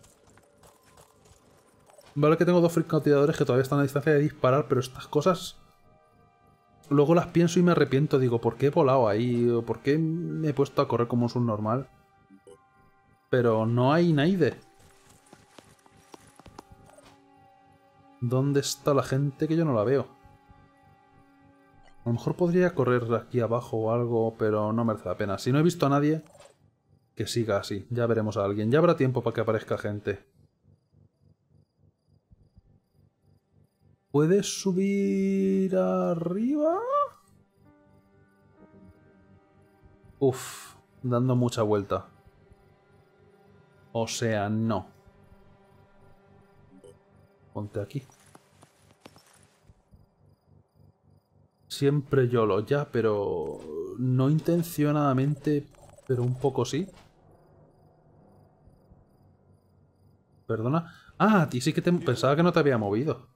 Vale que tengo dos francotiradores que todavía están a distancia de disparar, pero estas cosas... luego las pienso y me arrepiento. Digo, ¿por qué he volado ahí? ¿O por qué me he puesto a correr como un subnormal? Pero no hay nadie. ¿Dónde está la gente que yo no la veo? A lo mejor podría correr aquí abajo o algo, pero no merece la pena. Si no he visto a nadie, que siga así. Ya veremos a alguien. Ya habrá tiempo para que aparezca gente. ¿Puedes subir arriba? Uf, dando mucha vuelta. O sea, no. Ponte aquí. Siempre YOLO, ya, pero... no intencionadamente, pero un poco sí. Perdona. Ah, a ti sí que te... pensaba que no te había movido.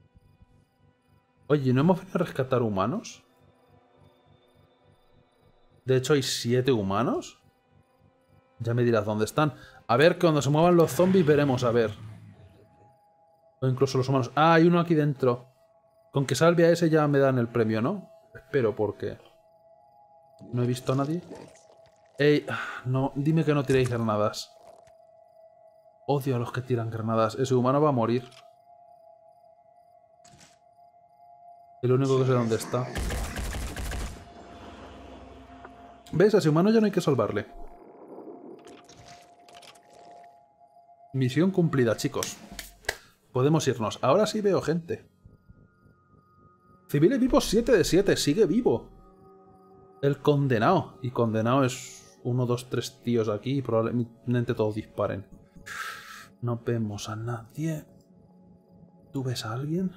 Oye, ¿no hemos venido a rescatar humanos? De hecho, hay 7 humanos. Ya me dirás dónde están. A ver, que cuando se muevan los zombies veremos, a ver. O incluso los humanos. Ah, hay uno aquí dentro. Con que salve a ese ya me dan el premio, ¿no? Espero, porque... no he visto a nadie. Ey, no, dime que no tiréis granadas. Odio a los que tiran granadas. Ese humano va a morir. El único que sé dónde está. ¿Ves? A ese humano ya no hay que salvarle. Misión cumplida, chicos. Podemos irnos. Ahora sí veo gente. Civiles vivos 7 de 7. Sigue vivo. El condenado. Y condenado es 1, 2, 3 tíos aquí. Y probablemente todos disparen. No vemos a nadie. ¿Tú ves a alguien?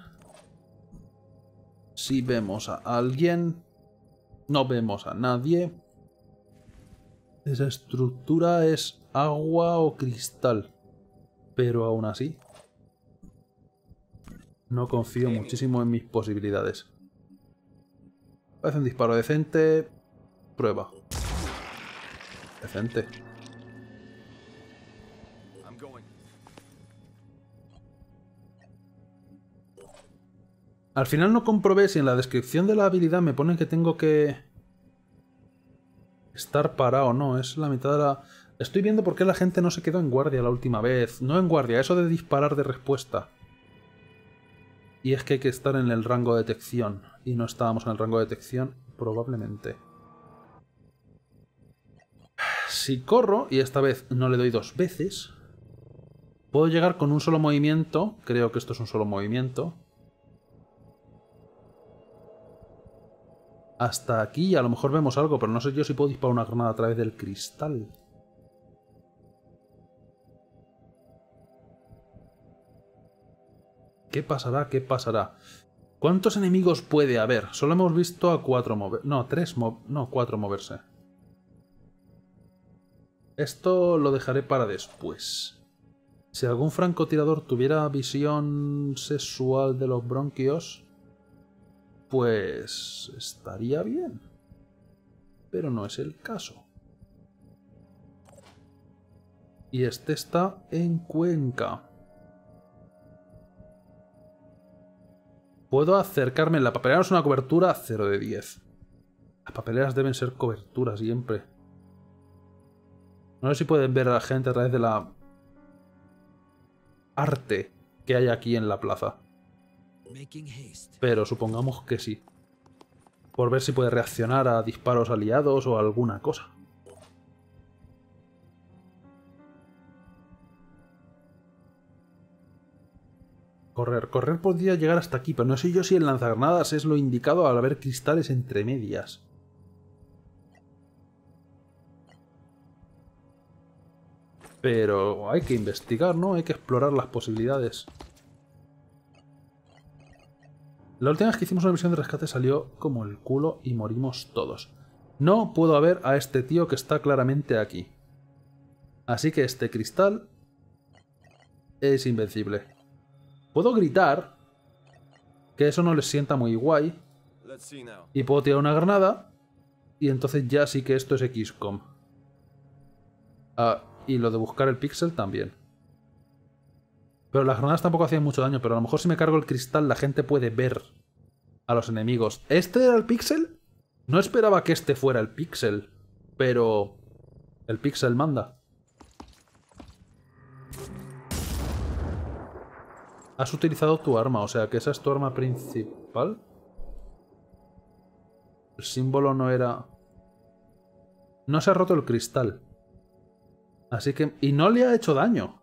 Sí vemos a alguien. No vemos a nadie. Esa estructura es agua o cristal. Pero aún así... no confío muchísimo en mis posibilidades. Parece un disparo decente. Prueba. Decente. Al final no comprobé si en la descripción de la habilidad me ponen que tengo que... estar parado o no. Es la mitad de la... Estoy viendo por qué la gente no se quedó en guardia la última vez. No en guardia, eso de disparar de respuesta. Y es que hay que estar en el rango de detección. Y no estábamos en el rango de detección, probablemente. Si corro, y esta vez no le doy 2 veces, puedo llegar con un solo movimiento. Creo que esto es un solo movimiento. Hasta aquí, y a lo mejor vemos algo, pero no sé yo si puedo disparar una granada a través del cristal. ¿Qué pasará? ¿Qué pasará? ¿Cuántos enemigos puede haber? Solo hemos visto a 4 moverse. No, 4 moverse. Esto lo dejaré para después. Si algún francotirador tuviera visión sexual de los bronquios, pues estaría bien. Pero no es el caso. Y este está en Cuenca. Puedo acercarme. La papelera no es una cobertura 0 de 10. Las papeleras deben ser cobertura siempre. No sé si pueden ver a la gente a través de la arte que hay aquí en la plaza. Pero supongamos que sí. Por ver si puede reaccionar a disparos aliados o alguna cosa. Correr. Correr podría llegar hasta aquí, pero no sé yo si el lanzagranadas es lo indicado al haber cristales entre medias. Pero hay que investigar, ¿no? Hay que explorar las posibilidades. La última vez que hicimos una misión de rescate salió como el culo y morimos todos. No puedo ver a este tío que está claramente aquí. Así que este cristal es invencible. Puedo gritar, que eso no les sienta muy guay. Y puedo tirar una granada, y entonces ya sí que esto es XCOM. Y lo de buscar el píxel también. Pero las granadas tampoco hacían mucho daño, pero a lo mejor si me cargo el cristal la gente puede ver a los enemigos. ¿Este era el píxel? No esperaba que este fuera el píxel, pero el píxel manda. Has utilizado tu arma, o sea que esa es tu arma principal. El símbolo no era... No se ha roto el cristal. Así que... Y no le ha hecho daño.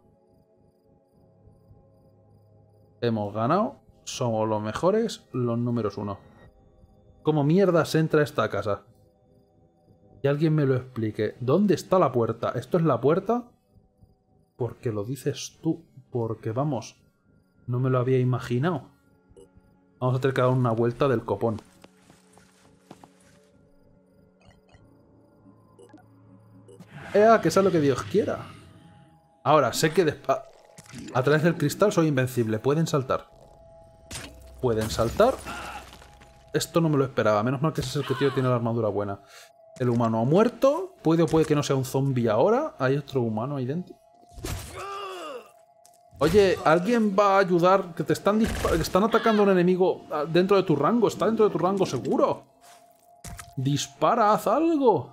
Hemos ganado. Somos los mejores, los números 1. ¿Cómo mierda se entra a esta casa? Que alguien me lo explique. ¿Dónde está la puerta? ¿Esto es la puerta? Porque lo dices tú. Porque vamos... No me lo había imaginado. Vamos a tener que dar una vuelta del copón. Que sea lo que Dios quiera. Ahora, sé que a través del cristal soy invencible. Pueden saltar. Pueden saltar. Esto no me lo esperaba. Menos mal que ese es el que tío tiene la armadura buena. El humano ha muerto. Puede o puede que no sea un zombie ahora. Hay otro humano ahí dentro. Oye, ¿alguien va a ayudar? Que te están atacando a un enemigo dentro de tu rango. Está dentro de tu rango seguro. Dispara, haz algo.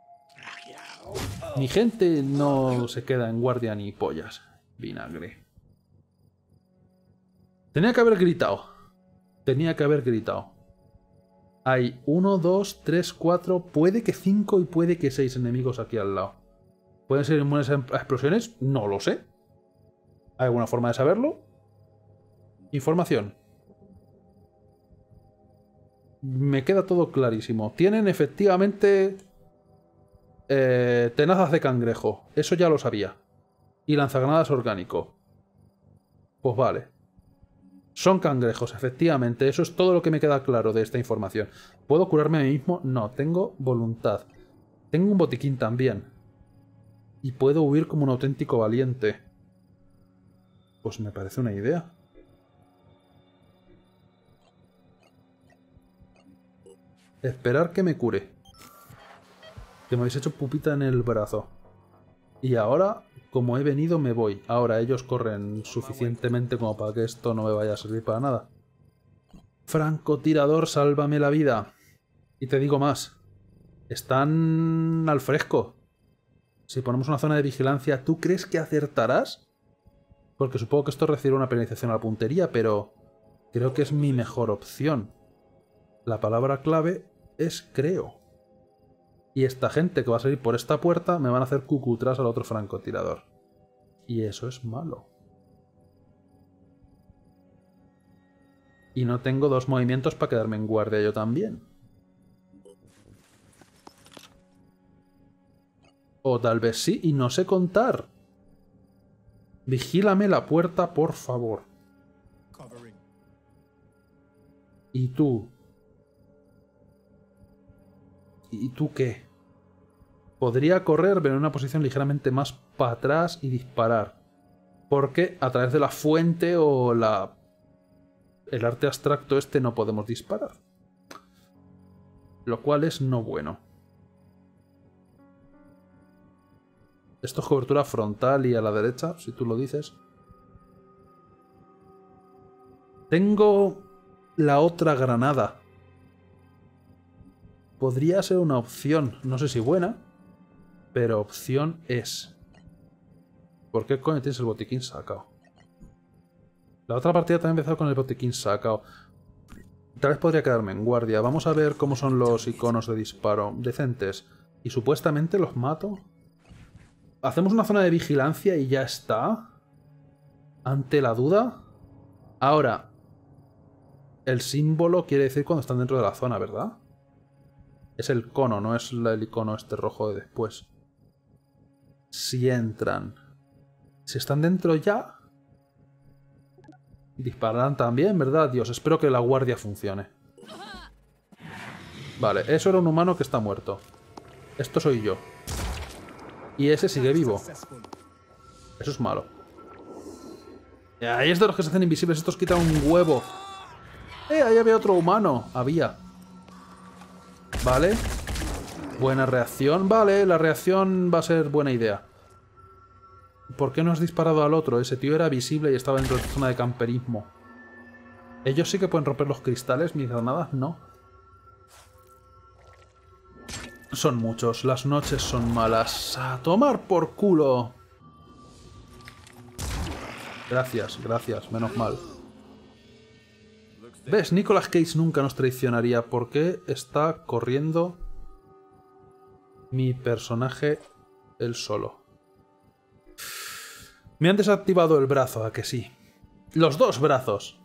Mi gente no se queda en guardia ni pollas. Vinagre. Tenía que haber gritado. Tenía que haber gritado. Hay 1, 2, 3, 4, puede que 5 y puede que 6 enemigos aquí al lado. ¿Pueden ser inmunes a explosiones? No lo sé. ¿Hay alguna forma de saberlo? Información. Me queda todo clarísimo. Tienen efectivamente tenazas de cangrejo. Eso ya lo sabía. Y lanzagranadas orgánico. Pues vale. Son cangrejos, efectivamente. Eso es todo lo que me queda claro de esta información. ¿Puedo curarme a mí mismo? No, tengo voluntad. Tengo un botiquín también. Y puedo huir como un auténtico valiente. Pues me parece una idea. Esperar que me cure. Que me habéis hecho pupita en el brazo. Y ahora, como he venido, me voy. Ahora ellos corren suficientemente como para que esto no me vaya a servir para nada. Francotirador, sálvame la vida. Y te digo más. Están al fresco. Si ponemos una zona de vigilancia, ¿tú crees que acertarás? Porque supongo que esto recibe una penalización a la puntería, pero creo que es mi mejor opción. La palabra clave es creo. Y esta gente que va a salir por esta puerta me van a hacer cucutras al otro francotirador. Y eso es malo. Y no tengo 2 movimientos para quedarme en guardia yo también. O tal vez sí, y no sé contar. Vigílame la puerta, por favor. ¿Y tú? ¿Y tú qué? Podría correr, pero en una posición ligeramente más para atrás y disparar. Porque a través de la fuente o el arte abstracto este no podemos disparar. Lo cual es no bueno. Esto es cobertura frontal y a la derecha, si tú lo dices. Tengo la otra granada. Podría ser una opción. No sé si buena, pero opción es. ¿Por qué coño tienes el botiquín sacado? La otra partida también empezó con el botiquín sacado. Tal vez podría quedarme en guardia. Vamos a ver cómo son los iconos de disparo. Decentes. Y supuestamente los mato. Hacemos una zona de vigilancia y ya está. Ante la duda. Ahora, el símbolo quiere decir cuando están dentro de la zona, ¿verdad? Es el cono, no es el icono este rojo de después. Si entran. Si están dentro ya... dispararán también, ¿verdad? Dios, espero que la guardia funcione. Vale, eso era un humano que está muerto. Esto soy yo. Y ese sigue vivo. Eso es malo. Ahí es de los que se hacen invisibles. Estos quitan un huevo. Ahí había otro humano. Había. Vale. Buena reacción. Vale, la reacción va a ser buena idea. ¿Por qué no has disparado al otro? Ese tío era visible y estaba dentro de la zona de camperismo. Ellos sí que pueden romper los cristales, mis granadas no. Son muchos, las noches son malas. ¡A tomar por culo! Gracias, gracias, menos mal. ¿Ves? Nicolas Cage nunca nos traicionaría. ¿Por qué está corriendo mi personaje él solo? Me han desactivado el brazo, ¿a que sí? ¡Los dos brazos!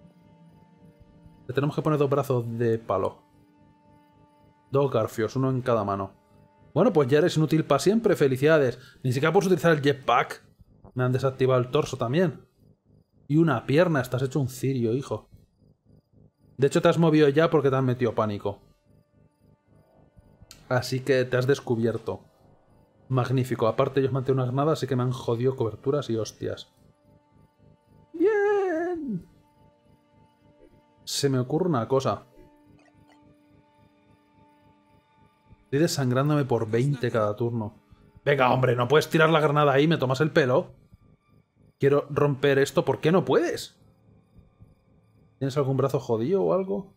Le tenemos que poner dos brazos de palo. Dos garfios, uno en cada mano. Bueno, pues ya eres inútil para siempre, felicidades. Ni siquiera puedes utilizar el jetpack. Me han desactivado el torso también. Y una pierna, estás hecho un cirio, hijo. De hecho te has movido ya porque te han metido pánico. Así que te has descubierto. Magnífico, aparte ellos mantienen una granada, así que me han jodido coberturas y hostias. ¡Bien! Se me ocurre una cosa. Estoy desangrándome por 20 cada turno. Venga, hombre, no puedes tirar la granada ahí, me tomas el pelo. Quiero romper esto, ¿por qué no puedes? ¿Tienes algún brazo jodido o algo?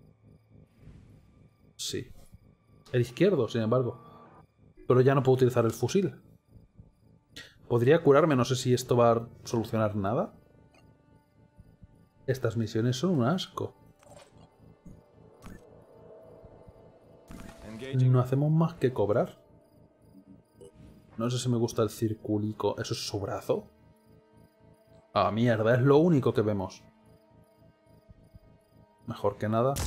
Sí. El izquierdo, sin embargo. Pero ya no puedo utilizar el fusil. Podría curarme, no sé si esto va a solucionar nada. Estas misiones son un asco. No hacemos más que cobrar. No sé si me gusta el circulico. ¿Eso es su brazo? Ah, mierda, es lo único que vemos. Mejor que nada.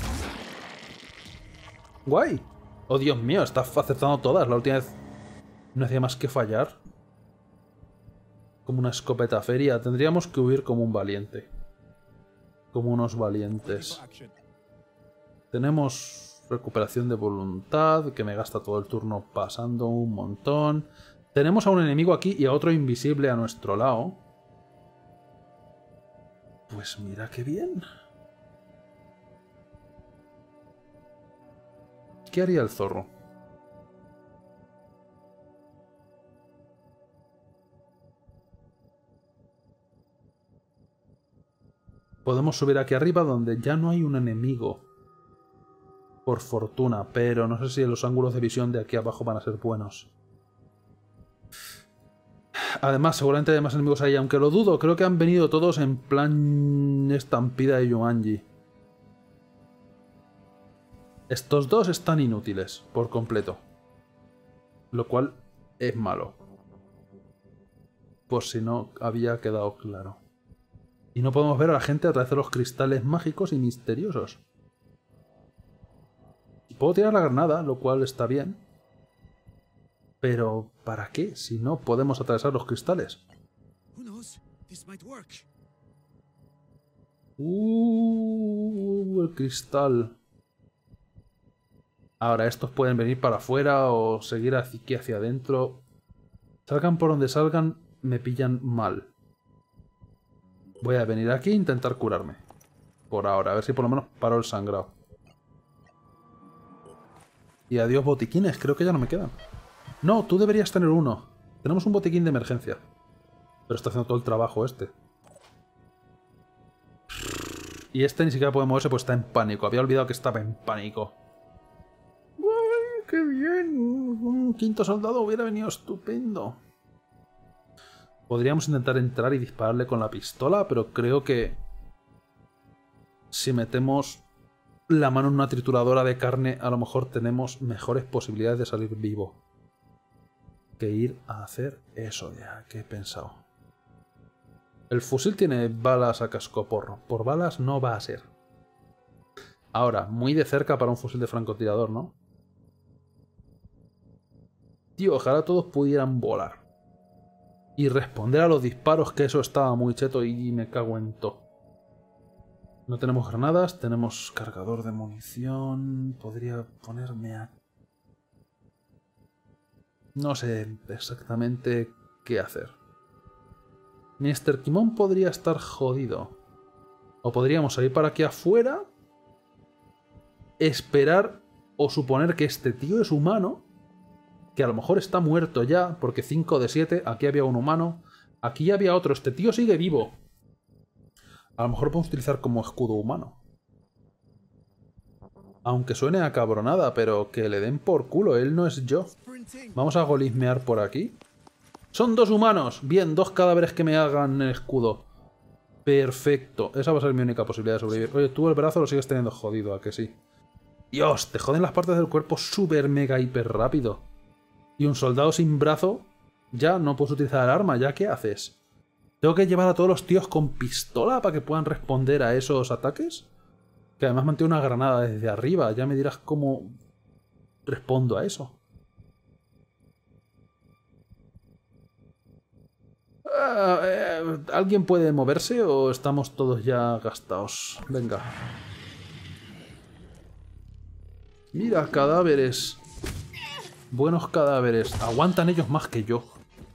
¡Guay! Oh, Dios mío, está acertando todas. La última vez no hacía más que fallar. Como una escopeta feria. Tendríamos que huir como un valiente. Como unos valientes. Tenemos recuperación de voluntad, que me gasta todo el turno pasando un montón. Tenemos a un enemigo aquí y a otro invisible a nuestro lado. Pues mira qué bien. ¿Qué haría el zorro? Podemos subir aquí arriba donde ya no hay un enemigo. Por fortuna, pero no sé si los ángulos de visión de aquí abajo van a ser buenos. Además, seguramente hay más enemigos ahí, aunque lo dudo. Creo que han venido todos en plan estampida de Jumanji. Estos dos están inútiles, por completo. Lo cual es malo. Por si no había quedado claro. Y no podemos ver a la gente a través de los cristales mágicos y misteriosos. Puedo tirar la granada, lo cual está bien. Pero, ¿para qué? Si no podemos atravesar los cristales. El cristal. Ahora, estos pueden venir para afuera o seguir aquí hacia adentro. Salgan por donde salgan, me pillan mal. Voy a venir aquí e intentar curarme. Por ahora, a ver si por lo menos paro el sangrado. Y adiós botiquines, creo que ya no me quedan. No, tú deberías tener uno. Tenemos un botiquín de emergencia. Pero está haciendo todo el trabajo este. Y este ni siquiera puede moverse, pues está en pánico. Había olvidado que estaba en pánico. ¡Uy, qué bien! Un quinto soldado hubiera venido estupendo. Podríamos intentar entrar y dispararle con la pistola, pero creo que si metemos la mano en una trituradora de carne, a lo mejor tenemos mejores posibilidades de salir vivo que ir a hacer eso ya que he pensado. El fusil tiene balas a cascoporro. Por balas no va a ser. Ahora, muy de cerca para un fusil de francotirador, ¿no? Tío, ojalá todos pudieran volar. Y responder a los disparos, que eso estaba muy cheto y me cago en todo. No tenemos granadas, tenemos cargador de munición. Podría ponerme a... No sé exactamente qué hacer. Mr. Kimon podría estar jodido. O podríamos salir para aquí afuera, esperar o suponer que este tío es humano, que a lo mejor está muerto ya, porque 5 de 7, aquí había un humano, aquí había otro, este tío sigue vivo. A lo mejor podemos utilizar como escudo humano. Aunque suene a cabronada, pero que le den por culo, él no es yo. Vamos a golismear por aquí. ¡Son 2 humanos! Bien, 2 cadáveres que me hagan el escudo. Perfecto. Esa va a ser mi única posibilidad de sobrevivir. Oye, tú el brazo lo sigues teniendo jodido, ¿a que sí? Dios, te joden las partes del cuerpo súper mega hiper rápido. Y un soldado sin brazo, ya no puedes utilizar el arma, ¿ya qué haces? ¿Tengo que llevar a todos los tíos con pistola para que puedan responder a esos ataques? Que además mantiene una granada desde arriba, ya me dirás cómo respondo a eso. ¿Alguien puede moverse o estamos todos ya gastados? Venga. Mira, cadáveres. Buenos cadáveres. Aguantan ellos más que yo.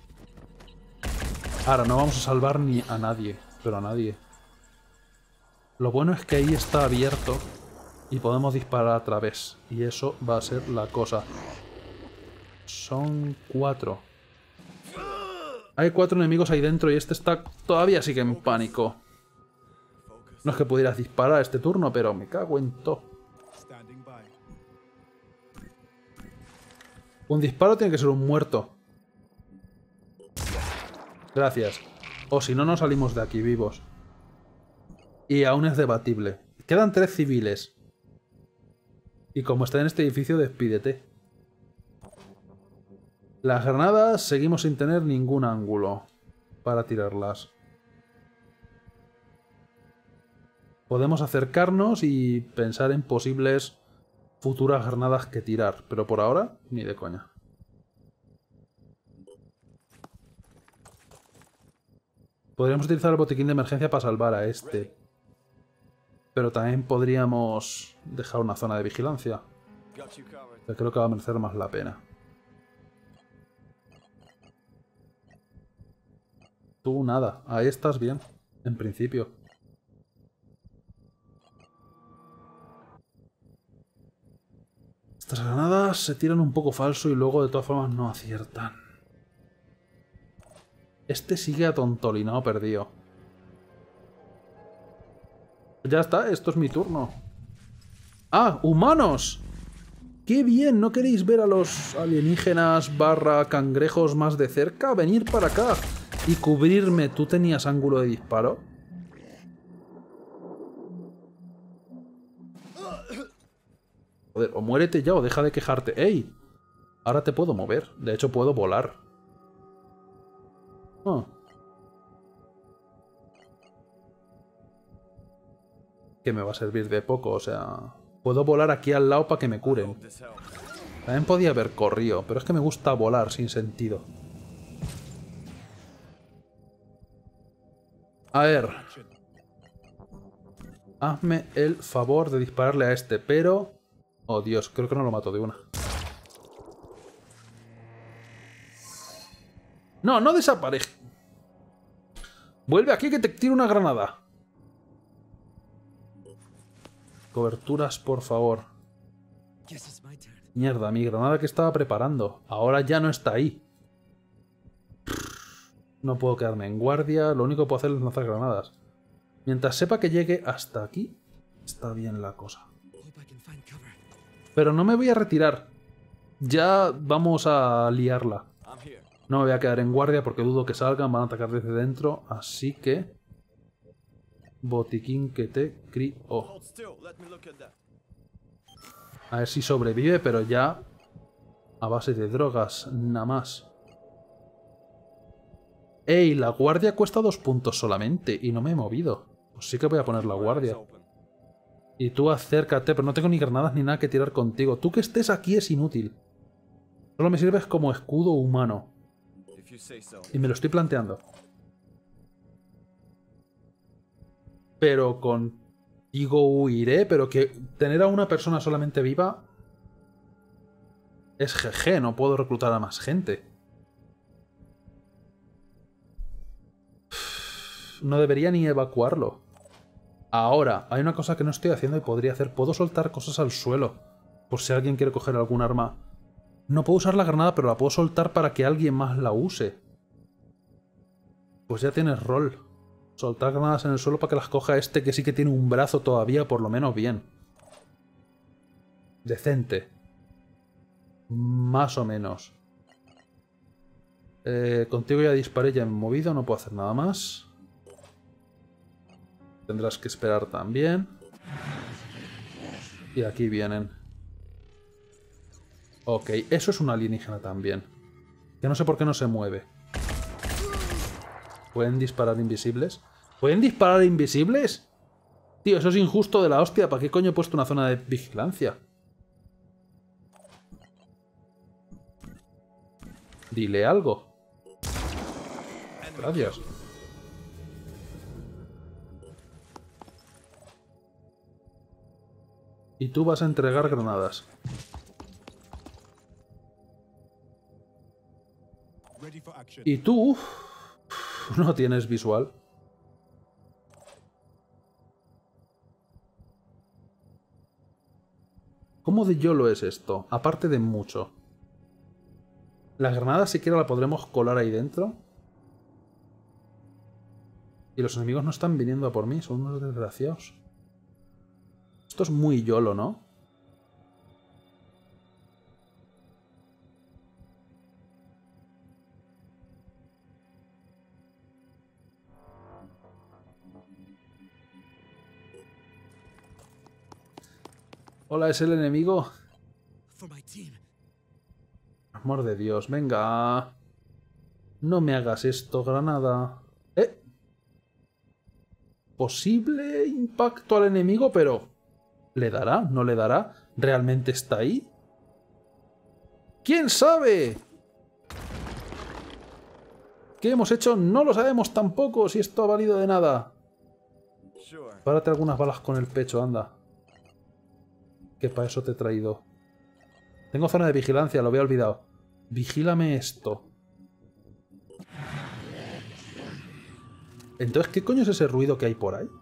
Ahora, no vamos a salvar ni a nadie. Pero a nadie. Lo bueno es que ahí está abierto y podemos disparar a través. Y eso va a ser la cosa. Son 4. Hay 4 enemigos ahí dentro y este está todavía sigue en pánico. No es que pudieras disparar este turno, pero me cago en todo. Un disparo tiene que ser un muerto. Gracias. O si no, no salimos de aquí vivos. Y aún es debatible. Quedan 3 civiles. Y como está en este edificio, despídete. Las granadas seguimos sin tener ningún ángulo para tirarlas. Podemos acercarnos y pensar en posibles futuras granadas que tirar, pero por ahora ni de coña. Podríamos utilizar el botiquín de emergencia para salvar a este. Pero también podríamos dejar una zona de vigilancia. Que creo que va a merecer más la pena. Tú nada, ahí estás bien, en principio. Estas granadas se tiran un poco falso y luego de todas formas no aciertan. Este sigue atontolino, perdido. Ya está, esto es mi turno. ¡Ah! ¡Humanos! ¡Qué bien! ¿No queréis ver a los alienígenas / cangrejos más de cerca? Venir para acá y cubrirme. ¿Tú tenías ángulo de disparo? Joder, o muérete ya o deja de quejarte. ¡Ey! Ahora te puedo mover. De hecho, puedo volar. Oh. Que me va a servir de poco, o sea... Puedo volar aquí al lado para que me curen. También podía haber corrido, pero es que me gusta volar sin sentido. A ver. Hazme el favor de dispararle a este, pero... Oh, Dios, creo que no lo mato de una. No, no desaparezca. Vuelve aquí que te tiro una granada. Coberturas, por favor. Mierda, mi granada que estaba preparando. Ahora ya no está ahí. No puedo quedarme en guardia. Lo único que puedo hacer es lanzar granadas. Mientras sepa que llegue hasta aquí, está bien la cosa. Pero no me voy a retirar. Ya vamos a liarla. No me voy a quedar en guardia porque dudo que salgan. Van a atacar desde dentro. Así que... botiquín que te crío. A ver si sobrevive, pero ya a base de drogas, nada más. ¡Ey! La guardia cuesta 2 puntos solamente y no me he movido. Pues sí que voy a poner la guardia. Y tú acércate, pero no tengo ni granadas ni nada que tirar contigo. Tú que estés aquí es inútil. Solo me sirves como escudo humano. Y me lo estoy planteando. Pero contigo huiré, pero que tener a una persona solamente viva es GG, no puedo reclutar a más gente. No debería ni evacuarlo. Ahora, hay una cosa que no estoy haciendo y podría hacer. Puedo soltar cosas al suelo, por si alguien quiere coger algún arma. No puedo usar la granada, pero la puedo soltar para que alguien más la use. Pues ya tienes rol. Soltar granadas en el suelo para que las coja este que sí que tiene un brazo todavía, por lo menos bien. Decente. Más o menos. Contigo ya disparé, ya me he movido, no puedo hacer nada más. Tendrás que esperar también. Y aquí vienen. Ok, eso es un alienígena también. Que no sé por qué no se mueve. ¿Pueden disparar invisibles? ¿Pueden disparar invisibles? Tío, eso es injusto de la hostia. ¿Para qué coño he puesto una zona de vigilancia? Dile algo. Gracias. Y tú vas a entregar granadas. Y tú... no tienes visual. ¿Cómo de YOLO es esto? Aparte de mucho. Las granadas siquiera la podremos colar ahí dentro. Y los enemigos no están viniendo a por mí, son unos desgraciados. Esto es muy YOLO, ¿no? Hola, ¿es el enemigo? Amor de Dios, venga. No me hagas esto, granada. Posible impacto al enemigo, pero... ¿le dará? ¿No le dará? ¿Realmente está ahí? ¿Quién sabe? ¿Qué hemos hecho? No lo sabemos tampoco, si esto ha valido de nada. Párate algunas balas con el pecho, anda. Que para eso te he traído. Tengo zona de vigilancia, lo había olvidado. Vigílame esto. Entonces, ¿qué coño es ese ruido que hay por ahí?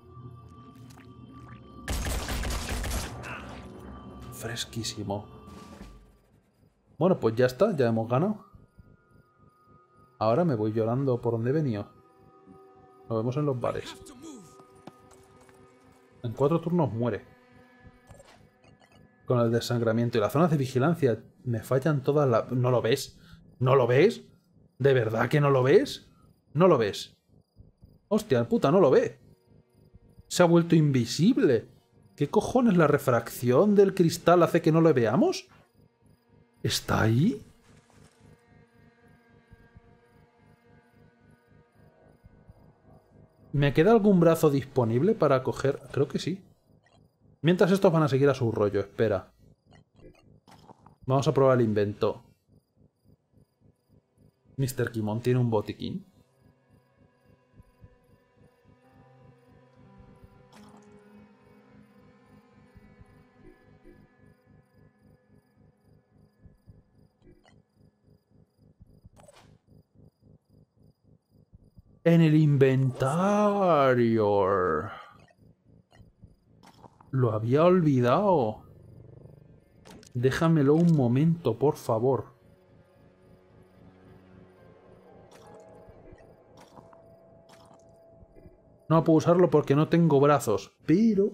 Fresquísimo. Bueno, pues ya está, ya hemos ganado. Ahora me voy llorando por donde he venido. Nos vemos en los bares. En 4 turnos muere. Con el desangramiento y las zonas de vigilancia me fallan todas las... ¿No lo ves? ¿No lo ves? ¿De verdad que no lo ves? ¿No lo ves? Hostia, puta, no lo ve. Se ha vuelto invisible. ¿Qué cojones? ¿La refracción del cristal hace que no lo veamos? ¿Está ahí? ¿Me queda algún brazo disponible para coger? Creo que sí. Mientras estos van a seguir a su rollo, espera. Vamos a probar el invento. Mr. Kimon tiene un botiquín. En el inventario. Lo había olvidado. Déjamelo un momento, por favor. No puedo usarlo porque no tengo brazos, pero...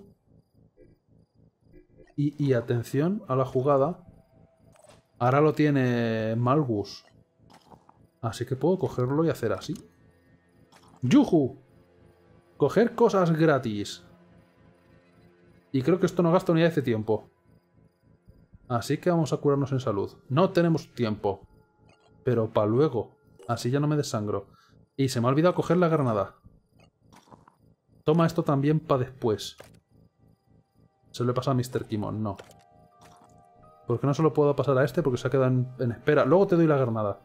Y atención a la jugada. Ahora lo tiene Malgus. Así que puedo cogerlo y hacer así. ¡Yujú! Coger cosas gratis. Y creo que esto no gasta unidades de tiempo. Así que vamos a curarnos en salud. No tenemos tiempo. Pero para luego. Así ya no me desangro. Y se me ha olvidado coger la granada. Toma esto también para después. Se lo he pasado a Mr. Kimon, no. ¿Por qué no se lo puedo pasar a este? Porque se ha quedado en espera. Luego te doy la granada.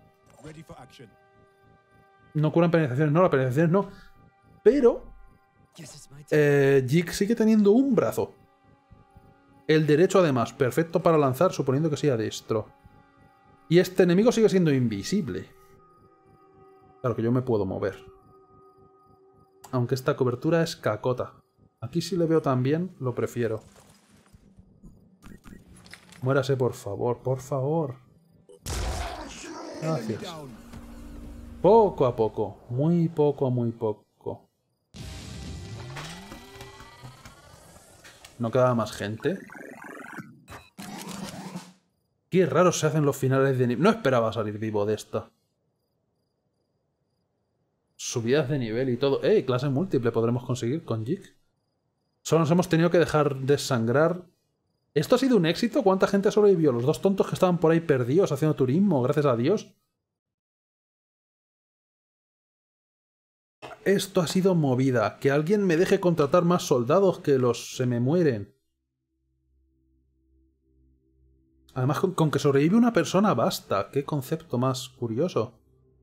No curan penalizaciones, no, las penalizaciones no. Pero... Jig sigue teniendo un brazo. El derecho además, perfecto para lanzar, suponiendo que sea diestro. Y este enemigo sigue siendo invisible. Claro que yo me puedo mover. Aunque esta cobertura es cacota. Aquí si le veo tan bien, lo prefiero. Muérase, por favor, por favor. Gracias. Poco a poco. Muy poco a muy poco. ¿No quedaba más gente? Qué raros se hacen los finales de nivel. No esperaba salir vivo de esta. Subidas de nivel y todo. ¡Ey! Clase múltiple podremos conseguir con Jig. Solo nos hemos tenido que dejar desangrar. ¿Esto ha sido un éxito? ¿Cuánta gente sobrevivió? Los dos tontos que estaban por ahí perdidos haciendo turismo, gracias a Dios. Esto ha sido movida. Que alguien me deje contratar más soldados que los se me mueren. Además, con que sobrevive una persona basta. Qué concepto más curioso.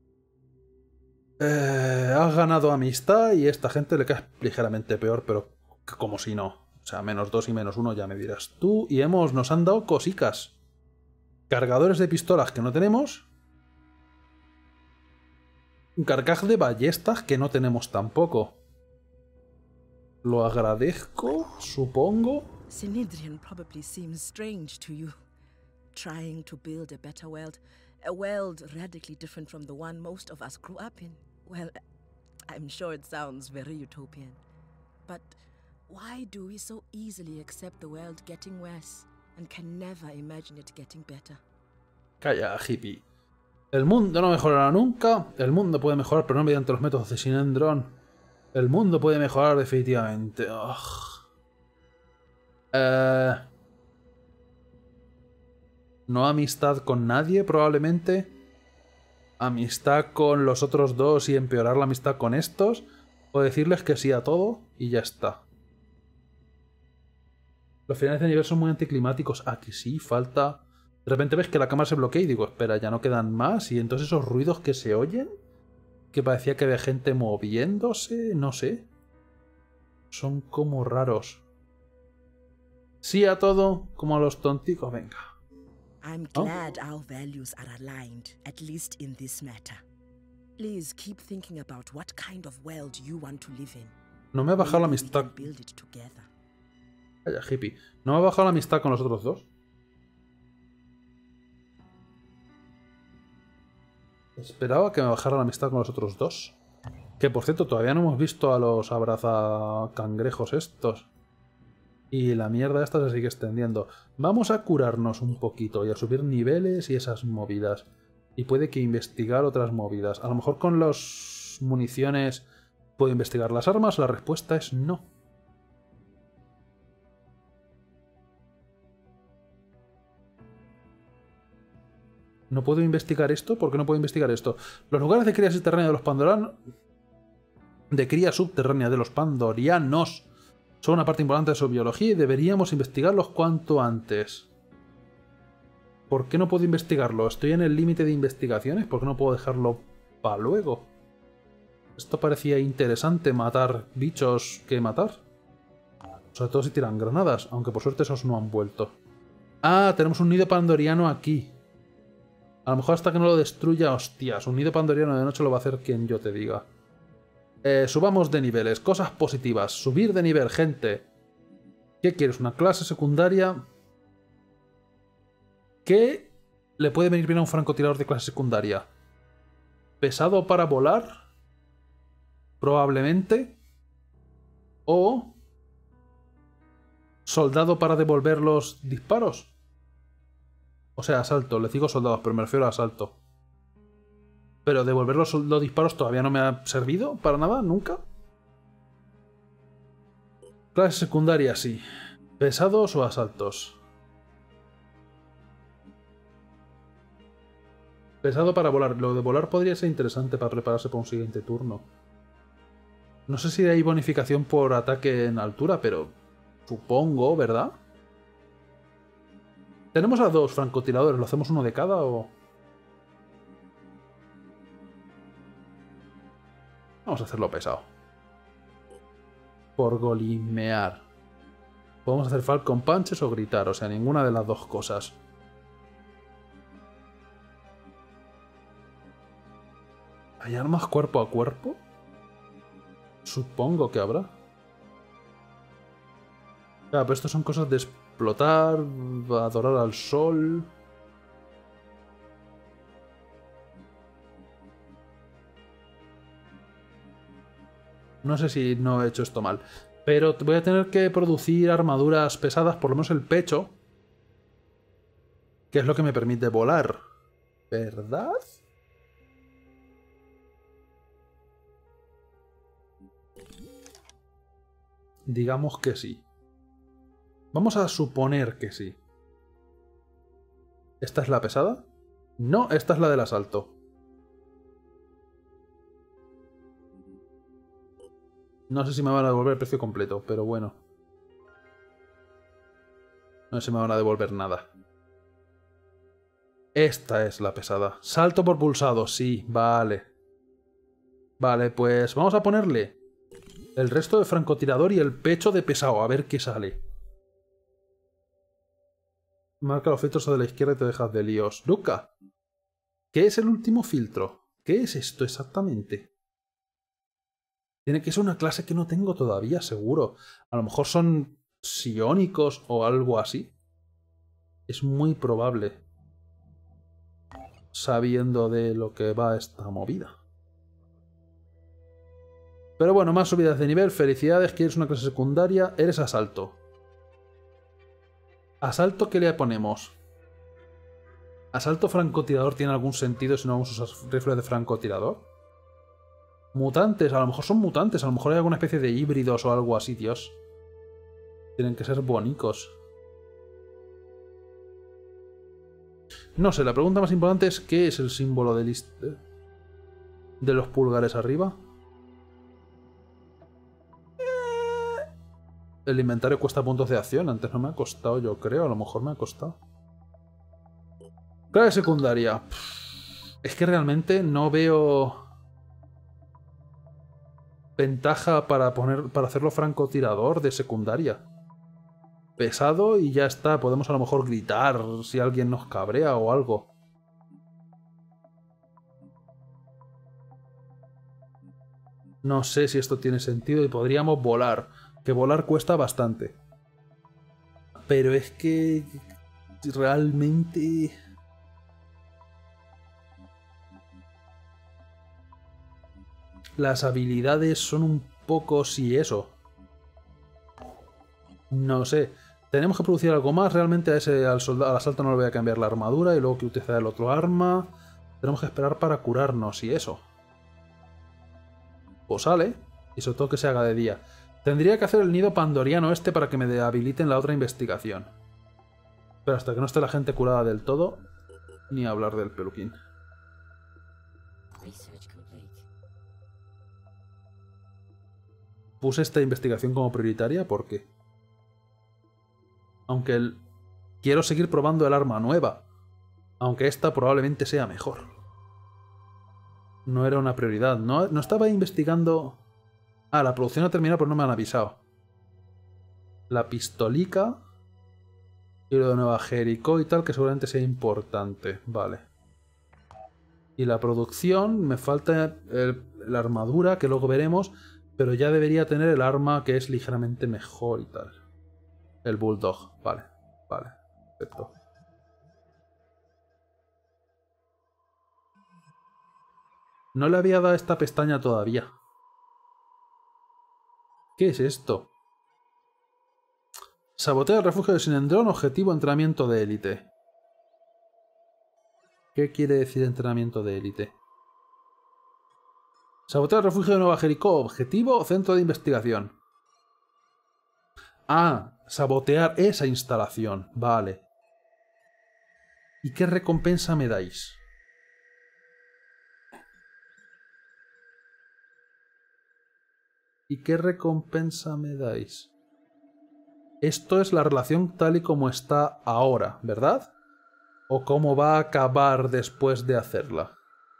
Has ganado amistad y esta gente le cae ligeramente peor, pero como si no. O sea, -2 y -1 ya me dirás tú. Y nos han dado cosicas. Cargadores de pistolas que no tenemos. Un carcaj de ballestas que no tenemos tampoco. Lo agradezco, supongo. Synedrian probably seems strange to you. Trying to build a better world. A world radically different from the one most of us grew up in. Well, I'm sure it sounds very utopian. But why do we so easily accept the world getting worse and can never imagine it getting better? Calla, hippie. El mundo no mejorará nunca. El mundo puede mejorar, pero no mediante los métodos de Synedron. El mundo puede mejorar definitivamente. No amistad con nadie, probablemente. Amistad con los otros dos y empeorar la amistad con estos. O decirles que sí a todo y ya está. Los finales de nivel son muy anticlimáticos. Aquí sí, falta... De repente ves que la cámara se bloquea y digo, espera, ya no quedan más. Y entonces esos ruidos que se oyen, que parecía que había gente moviéndose, no sé. Son como raros. Sí a todo, como a los tonticos, venga. I'm glad our values are aligned, at least in this matter. Please keep thinking about what kind of world you want to live in. No me ha bajado la Maybe we amistad. can build it together. Vaya, hippie. ¿No me ha bajado la amistad con los otros dos? Esperaba que me bajara la amistad con los otros dos. Que por cierto, todavía no hemos visto a los abrazacangrejos estos. Y la mierda esta se sigue extendiendo. Vamos a curarnos un poquito y a subir niveles y esas movidas. Y puede que investigar otras movidas. A lo mejor con las municiones puedo investigar las armas. La respuesta es no. ¿No puedo investigar esto? ¿Por qué no puedo investigar esto? Los lugares de cría subterránea de los pandorianos... De cría subterránea de los pandorianos son una parte importante de su biología y deberíamos investigarlos cuanto antes. ¿Por qué no puedo investigarlo? ¿Estoy en el límite de investigaciones? ¿Por qué no puedo dejarlo para luego? Esto parecía interesante, matar bichos que matar. Sobre todo si tiran granadas, aunque por suerte esos no han vuelto. Ah, tenemos un nido pandoriano aquí. A lo mejor hasta que no lo destruya, hostias, un nido pandoriano de noche lo va a hacer quien yo te diga. Subamos de niveles, cosas positivas, subir de nivel, gente. ¿Qué quieres? ¿Una clase secundaria? ¿Qué le puede venir bien a un francotirador de clase secundaria? ¿Pesado para volar? Probablemente. ¿O soldado para devolver los disparos? O sea, asalto. Les digo soldados, pero me refiero a asalto. Pero devolver los disparos todavía no me ha servido para nada, nunca. Clase secundaria, sí. ¿Pesados o asaltos? Pesado para volar. Lo de volar podría ser interesante para prepararse para un siguiente turno. No sé si hay bonificación por ataque en altura, pero supongo, ¿verdad? Tenemos a 2 francotiradores. ¿Lo hacemos uno de cada o...? Vamos a hacerlo pesado. Por golimear. Podemos hacer Falcon Punches o gritar, o sea, ninguna de las dos cosas. ¿Hay armas cuerpo a cuerpo? Supongo que habrá. Claro, pero estos son cosas de explotar, adorar al sol... No sé si no he hecho esto mal. Pero voy a tener que producir armaduras pesadas, por lo menos el pecho. Que es lo que me permite volar. ¿Verdad? Digamos que sí. Vamos a suponer que sí. ¿Esta es la pesada? No, esta es la del asalto. No sé si me van a devolver el precio completo, pero bueno. No sé si me van a devolver nada. Esta es la pesada. Salto por pulsado, sí, vale. Vale, pues vamos a ponerle el resto de francotirador y el pecho de pesado, a ver qué sale. Marca los filtros a la izquierda y te dejas de líos. Luca, ¿qué es el último filtro? ¿Qué es esto exactamente? Tiene que ser una clase que no tengo todavía, seguro. A lo mejor son psiónicos o algo así. Es muy probable. Sabiendo de lo que va esta movida. Pero bueno, más subidas de nivel. Felicidades, quieres una clase secundaria. Eres asalto. ¿Asalto qué le ponemos? ¿Asalto francotirador tiene algún sentido si no vamos a usar rifles de francotirador? Mutantes, a lo mejor son mutantes, a lo mejor hay alguna especie de híbridos o algo así, Dios. Tienen que ser bonicos. No sé, la pregunta más importante es ¿qué es el símbolo de los pulgares arriba? El inventario cuesta puntos de acción, antes no me ha costado, yo creo, a lo mejor me ha costado. Clave secundaria. Es que realmente no veo ventaja para hacerlo francotirador de secundaria. Pesado y ya está. Podemos a lo mejor gritar si alguien nos cabrea o algo. No sé si esto tiene sentido y podríamos volar. Que volar cuesta bastante. Pero es que realmente... Las habilidades son un poco si eso. No sé. Tenemos que producir algo más. Realmente al asalto no le voy a cambiar la armadura y luego que utilizar el otro arma. Tenemos que esperar para curarnos y eso. Pues sale. Y sobre todo que se haga de día. Tendría que hacer el nido pandoriano este para que me habiliten la otra investigación. Pero hasta que no esté la gente curada del todo, ni hablar del peluquín. Puse esta investigación como prioritaria porque... Aunque quiero seguir probando el arma nueva. Aunque esta probablemente sea mejor. No era una prioridad. No estaba investigando... Ah, la producción ha terminado, pero no me han avisado. La pistolica... Y lo de Nueva Jericó y tal, que seguramente sea importante. Vale. Y la producción, me falta la armadura, que luego veremos... Pero ya debería tener el arma que es ligeramente mejor y tal. El Bulldog. Vale. Vale. Perfecto. No le había dado esta pestaña todavía. ¿Qué es esto? Sabotea el refugio de Sinendrón, objetivo entrenamiento de élite. ¿Qué quiere decir entrenamiento de élite? Sabotea el refugio de Nueva Jericó, objetivo centro de investigación. Ah, sabotear esa instalación, vale. ¿Y qué recompensa me dais? ¿Y qué recompensa me dais? Esto es la relación tal y como está ahora, ¿verdad? ¿O cómo va a acabar después de hacerla?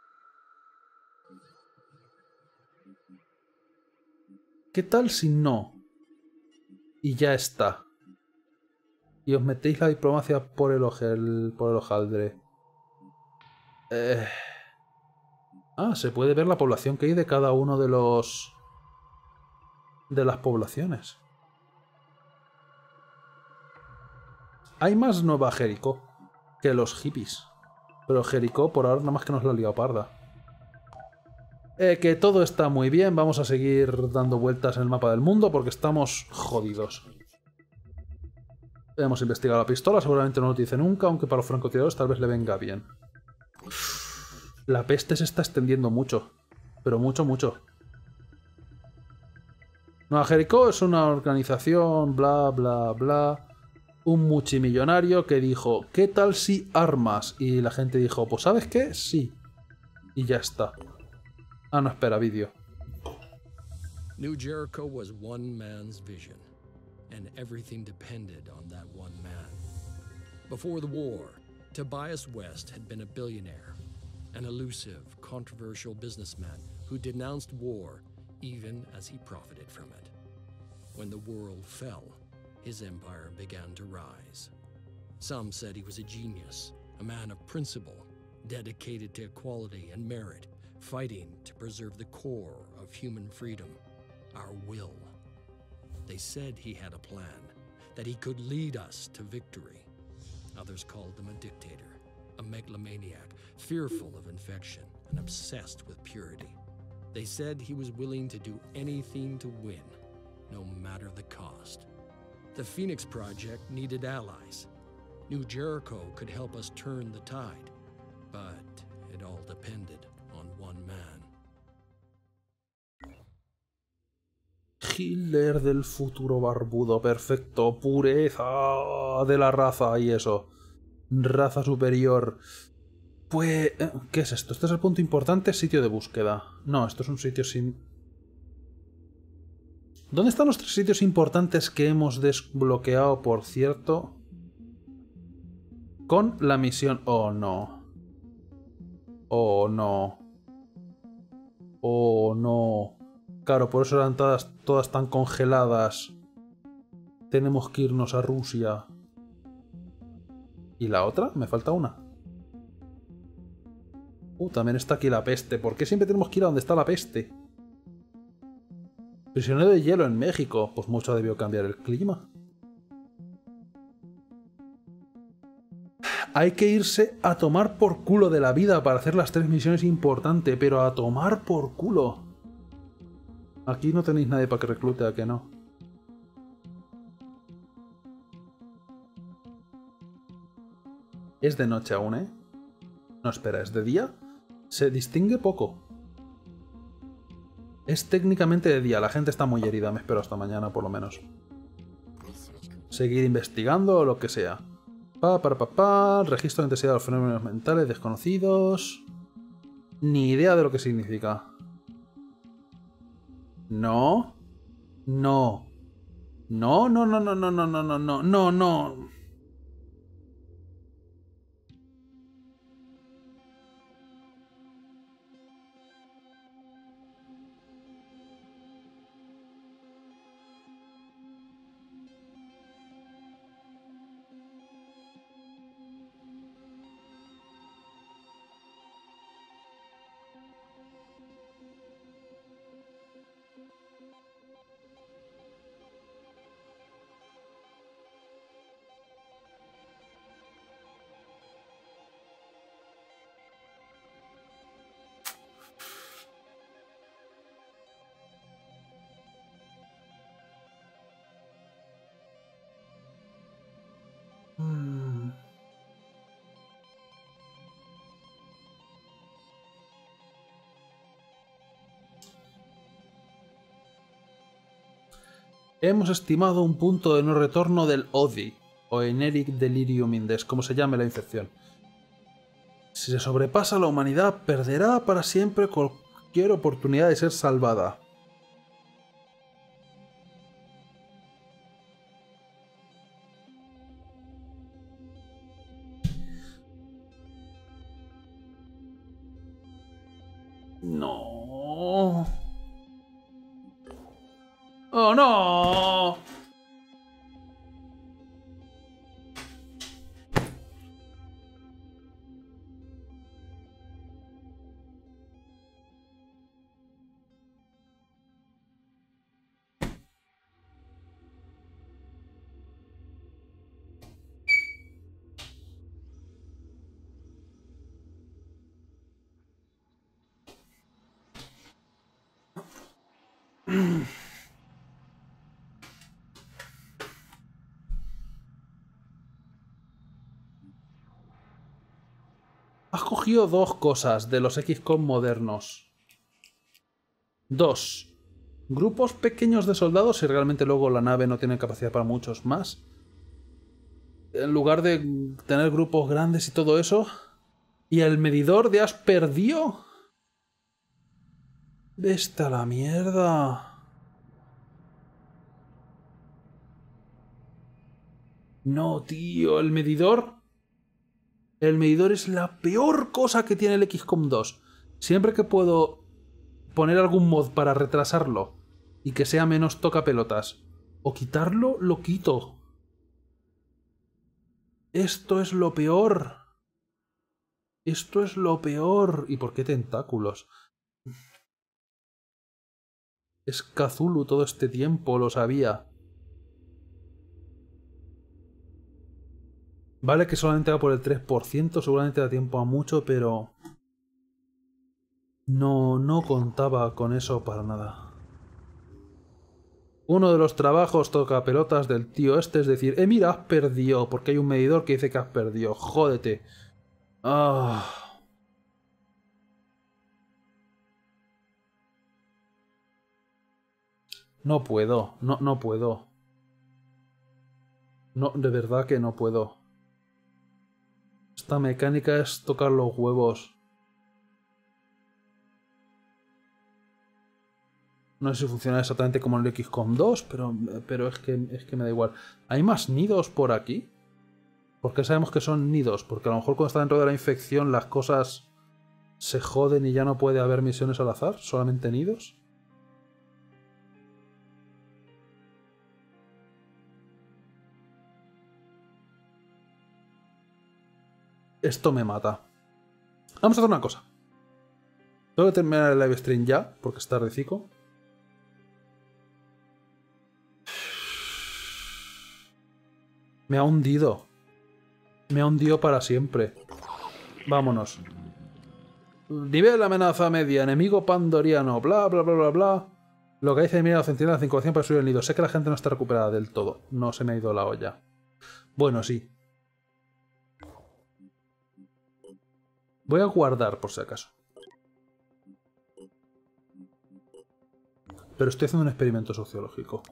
¿Qué tal si no? Y ya está. Y os metéis la diplomacia por el hojaldre. Ah, se puede ver la población que hay de cada uno de los... de las poblaciones. Hay más Nueva Jericó que los hippies. Pero Jericó por ahora nada más que nos la ha liado parda. Que todo está muy bien, vamos a seguir dando vueltas en el mapa del mundo porque estamos jodidos. Hemos investigado la pistola, seguramente no lo utilice nunca, aunque para los francotiradores tal vez le venga bien. La peste se está extendiendo mucho, pero mucho, mucho. Nueva Jericó es una organización, bla, bla, bla. Un multimillonario que dijo, ¿qué tal si armas? Y la gente dijo, pues ¿sabes qué? Sí. Y ya está. Ah, no, espera, vídeo. New Jericho was one man's vision, and everything depended on that one man. Before the war, Tobias West had been a billionaire, an elusive, controversial businessman who denounced war even as he profited from it. When the world fell, his empire began to rise. Some said he was a genius, a man of principle, dedicated to equality and merit, fighting to preserve the core of human freedom, our will. They said he had a plan, that he could lead us to victory. Others called him a dictator, a megalomaniac, fearful of infection and obsessed with purity. They said he was willing to do anything to win, no matter the cost. The Phoenix Project needed allies. New Jericho could help us turn the tide, but it all depended on one man. Hitler del futuro barbudo, perfecto, pureza de la raza y eso. Raza superior. Pues... ¿qué es esto? Este es el punto importante, sitio de búsqueda. No, esto es un sitio sin... ¿Dónde están los 3 sitios importantes que hemos desbloqueado, por cierto? Con la misión... Oh, no. Oh, no. Oh, no. Claro, por eso eran todas tan congeladas. Tenemos que irnos a Rusia. ¿Y la otra? Me falta una. También está aquí la peste. ¿Por qué siempre tenemos que ir a donde está la peste? Prisionero de hielo en México. Pues mucho debió cambiar el clima. Hay que irse a tomar por culo de la vida para hacer las 3 misiones importantes, pero a tomar por culo. Aquí no tenéis nadie para que reclute, ¿a que no? Es de noche aún, ¿eh? No, espera, ¿es de día? Se distingue poco. Es técnicamente de día, la gente está muy herida, me espero hasta mañana por lo menos. Seguir investigando o lo que sea. Registro de intensidad de los fenómenos mentales desconocidos. Ni idea de lo que significa. No. No. No, no, no, no, no, no, no, no, no, no, no. Hemos estimado un punto de no retorno del ODI, o Eneric Delirium Index, como se llame la infección. Si se sobrepasa, la humanidad perderá para siempre cualquier oportunidad de ser salvada. No. ¡Oh, no! Has cogido dos cosas de los XCOM modernos. Dos. Grupos pequeños de soldados, si realmente luego la nave no tiene capacidad para muchos más. En lugar de tener grupos grandes y todo eso. Y el medidor de has perdido. Vete a la mierda. No, tío, el medidor... El medidor es la peor cosa que tiene el XCOM 2. Siempre que puedo poner algún mod para retrasarlo y que sea menos tocapelotas o quitarlo, lo quito. Esto es lo peor. Esto es lo peor. ¿Y por qué tentáculos? Es Cthulhu todo este tiempo, lo sabía. Vale que solamente va por el 3%, seguramente da tiempo a mucho, pero... No contaba con eso para nada. Uno de los trabajos tocapelotas del tío este es decir, mira, has perdido, porque hay un medidor que dice que has perdido. Jódete. Ah... No puedo, no puedo. No, de verdad que no puedo. Esta mecánica es tocar los huevos. No sé si funciona exactamente como en el XCOM 2, pero es que me da igual. ¿Hay más nidos por aquí? ¿Por qué sabemos que son nidos? Porque a lo mejor cuando está dentro de la infección las cosas se joden y ya no puede haber misiones al azar, solamente nidos. Esto me mata. Vamos a hacer una cosa. Tengo que terminar el live stream ya, porque es tardecico. Me ha hundido. Me ha hundido para siempre. Vámonos. Nivel amenaza media, enemigo pandoriano, bla bla bla bla bla. Lo que dice mira los centinelas de incubación para subir el nido. Sé que la gente no está recuperada del todo. No se me ha ido la olla. Bueno, sí. Voy a guardar por si acaso. Pero estoy haciendo un experimento sociológico.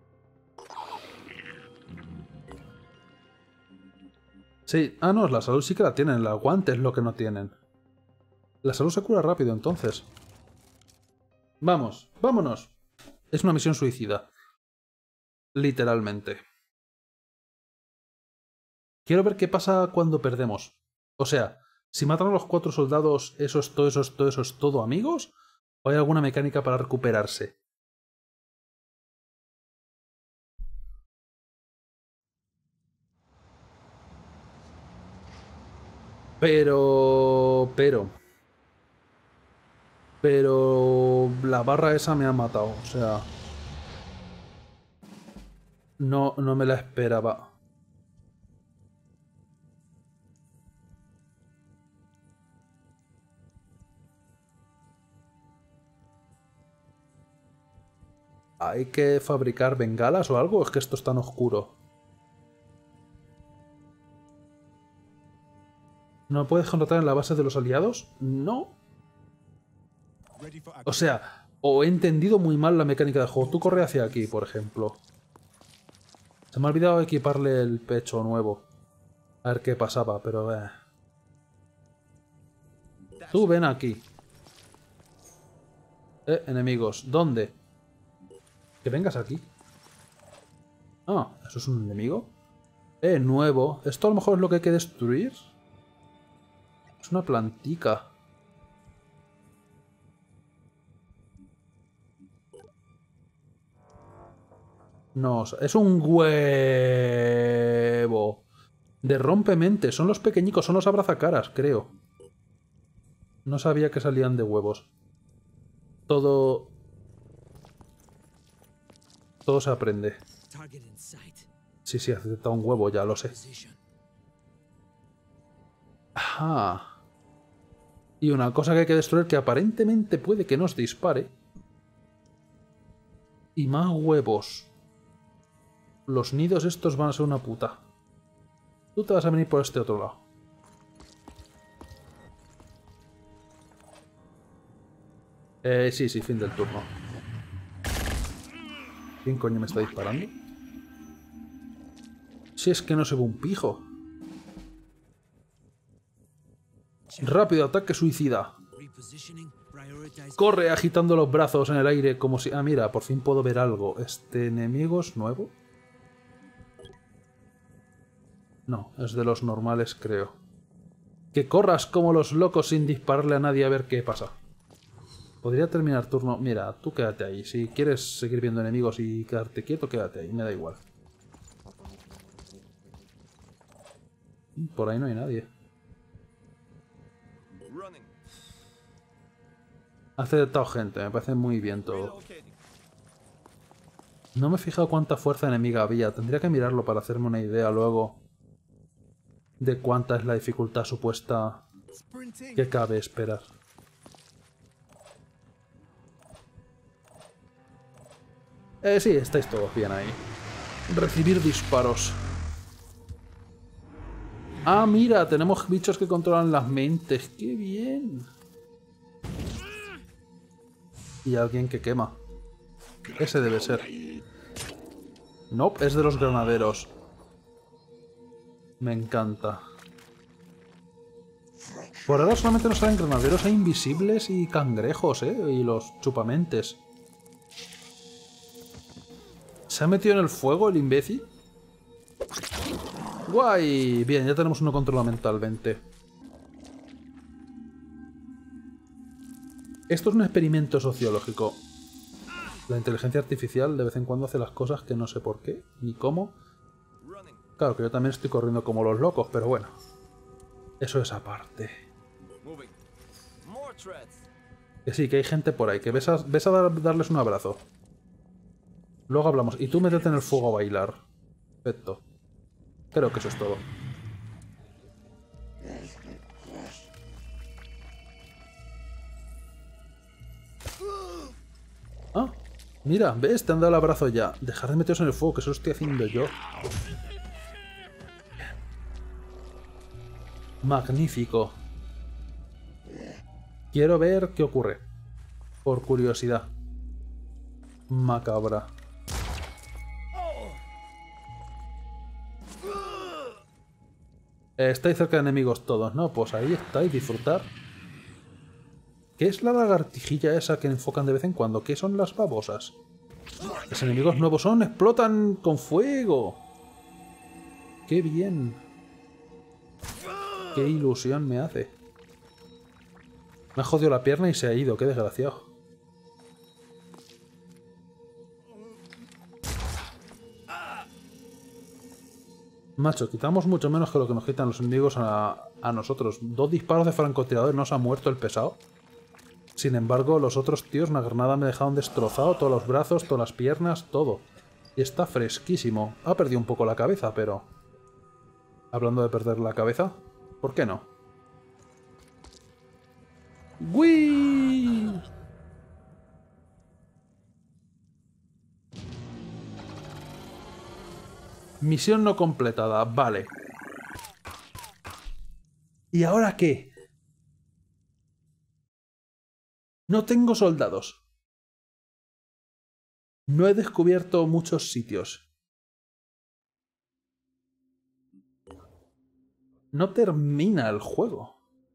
Sí, no, la salud sí que la tienen, el aguante es lo que no tienen. La salud se cura rápido, entonces. Vamos, vámonos. Es una misión suicida. Literalmente. Quiero ver qué pasa cuando perdemos. O sea, si matan a los 4 soldados, ¿eso es todo, amigos? ¿O hay alguna mecánica para recuperarse? Pero la barra esa me ha matado, o sea... No me la esperaba. ¿Hay que fabricar bengalas o algo? ¿Es que esto es tan oscuro? ¿No puedes contratar en la base de los aliados? No. O sea, o he entendido muy mal la mecánica del juego. Tú corre hacia aquí, por ejemplo. Se me ha olvidado equiparle el pecho nuevo. A ver qué pasaba, pero... Tú ven aquí. Enemigos. ¿Dónde? Que vengas aquí. Ah, ¿eso es un enemigo? Nuevo. ¿Esto a lo mejor es lo que hay que destruir? Es una plantica. No, es un huevo. De rompemente. Son los pequeñicos, son los abrazacaras, creo. No sabía que salían de huevos. Todo se aprende. Sí, sí, acepta un huevo, ya lo sé. Ajá. Y una cosa que hay que destruir que aparentemente puede que nos dispare. Y más huevos. Los nidos estos van a ser una puta. Tú te vas a venir por este otro lado. Sí, fin del turno. ¿Quién coño me está disparando? Si es que no se ve un pijo. Rápido, ataque suicida. Corre agitando los brazos en el aire como si... Ah, mira, por fin puedo ver algo. ¿Este enemigo es nuevo? No, es de los normales, creo. Que corras como los locos sin dispararle a nadie a ver qué pasa. Podría terminar turno... Mira, tú quédate ahí. Si quieres seguir viendo enemigos y quedarte quieto, quédate ahí. Me da igual. Por ahí no hay nadie. Ha acertado gente. Me parece muy bien todo. No me he fijado cuánta fuerza enemiga había. Tendría que mirarlo para hacerme una idea luego de cuánta es la dificultad supuesta que cabe esperar. Sí, estáis todos bien ahí. Recibir disparos. Ah, mira, tenemos bichos que controlan las mentes. ¡Qué bien! Y alguien que quema. Ese debe ser. Nope, es de los granaderos. Me encanta. Por ahora solamente nos salen granaderos e invisibles y cangrejos, y los chupamentes. ¿Se ha metido en el fuego el imbécil? ¡Guay! Bien, ya tenemos uno controlado mentalmente. Esto es un experimento sociológico. La inteligencia artificial de vez en cuando hace las cosas que no sé por qué, ni cómo. Claro que yo también estoy corriendo como los locos, pero bueno. Eso es aparte. Que sí, que hay gente por ahí, que ves a darles un abrazo. Luego hablamos. Y tú métete en el fuego a bailar. Perfecto. Creo que eso es todo. Ah, mira, ¿ves? Te han dado el abrazo ya. Dejar de meteros en el fuego, que eso lo estoy haciendo yo. Magnífico. Quiero ver qué ocurre. Por curiosidad. Macabra. Estáis cerca de enemigos todos, ¿no? Pues ahí estáis, disfrutar. ¿Qué es la lagartijilla esa que enfocan de vez en cuando? ¿Qué son las babosas? Los enemigos nuevos son, explotan con fuego. ¡Qué bien! ¡Qué ilusión me hace! Me ha jodido la pierna y se ha ido, qué desgraciado. Macho, quitamos mucho menos que lo que nos quitan los enemigos a nosotros. 2 disparos de francotirador y no se ha muerto el pesado. Sin embargo, los otros tíos, una granada me dejaron destrozado. Todos los brazos, todas las piernas, todo. Y está fresquísimo. Ha perdido un poco la cabeza, pero... Hablando de perder la cabeza, ¿por qué no? ¡Wii! Misión no completada, vale. ¿Y ahora qué? No tengo soldados. No he descubierto muchos sitios. no termina el juego.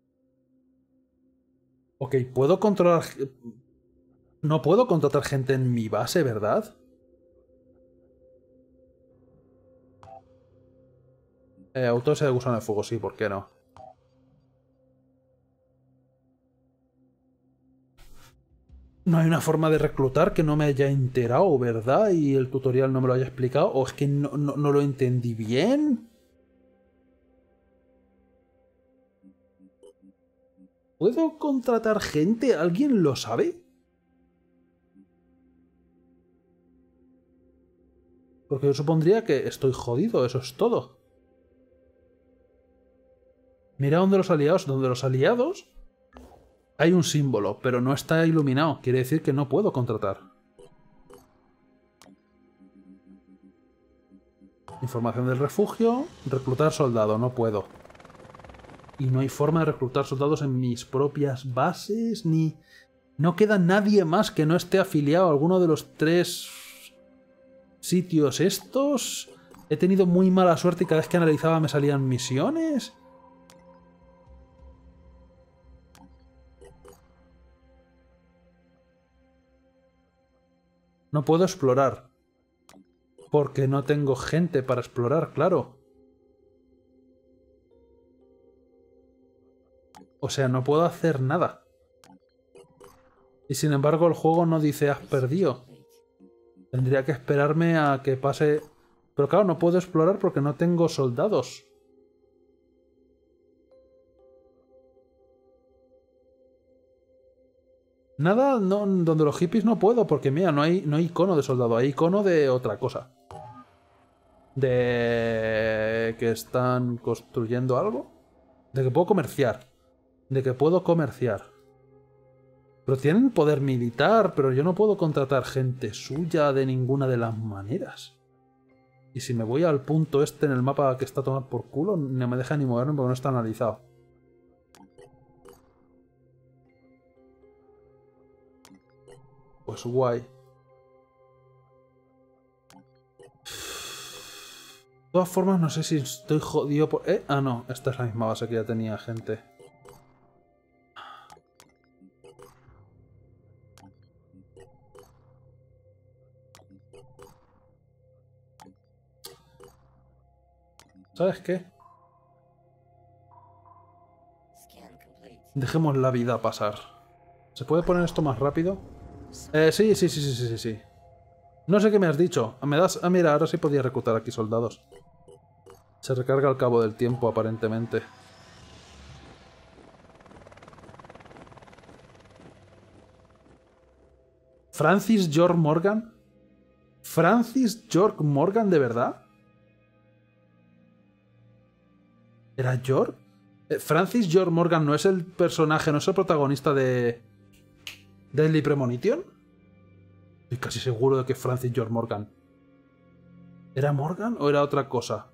Ok, puedo controlar... No puedo contratar gente en mi base, ¿verdad? Autopsia de gusano de fuego, sí, ¿por qué no? No hay una forma de reclutar que no me haya enterado, ¿verdad? Y el tutorial no me lo haya explicado. ¿O es que no lo entendí bien? ¿Puedo contratar gente? ¿Alguien lo sabe? Porque yo supondría que estoy jodido, eso es todo. Mira donde los aliados hay un símbolo, pero no está iluminado. Quiere decir que no puedo contratar. Información del refugio. Reclutar soldado, no puedo. Y no hay forma de reclutar soldados en mis propias bases, ni... No queda nadie más que no esté afiliado a alguno de los 3 sitios estos. He tenido muy mala suerte y cada vez que analizaba me salían misiones. No puedo explorar. Porque no tengo gente para explorar, claro. O sea, no puedo hacer nada. Y sin embargo el juego no dice has perdido. Tendría que esperarme a que pase... Pero claro, no puedo explorar porque no tengo soldados. Nada, no, donde los hippies no puedo, porque mira, no hay icono de soldado, hay icono de otra cosa. De que están construyendo algo. De que puedo comerciar. De que puedo comerciar. Pero tienen poder militar, pero yo no puedo contratar gente suya de ninguna de las maneras. Y si me voy al punto este en el mapa que está tomado por culo, no me deja ni moverme porque no está analizado. Pues guay. De todas formas, no sé si estoy jodido por... Ah, no. Esta es la misma base que ya tenía gente. ¿Sabes qué? Dejemos la vida pasar. ¿Se puede poner esto más rápido? Sí. No sé qué me has dicho. Me das... Ah, mira, ahora sí podía reclutar aquí soldados. Se recarga al cabo del tiempo, aparentemente. ¿Francis George Morgan? ¿Francis George Morgan de verdad? ¿Era George? ¿Francis George Morgan no es el personaje, no es el protagonista de Deadly Premonition? Estoy casi seguro de que Francis George Morgan. ¿Era Morgan o era otra cosa?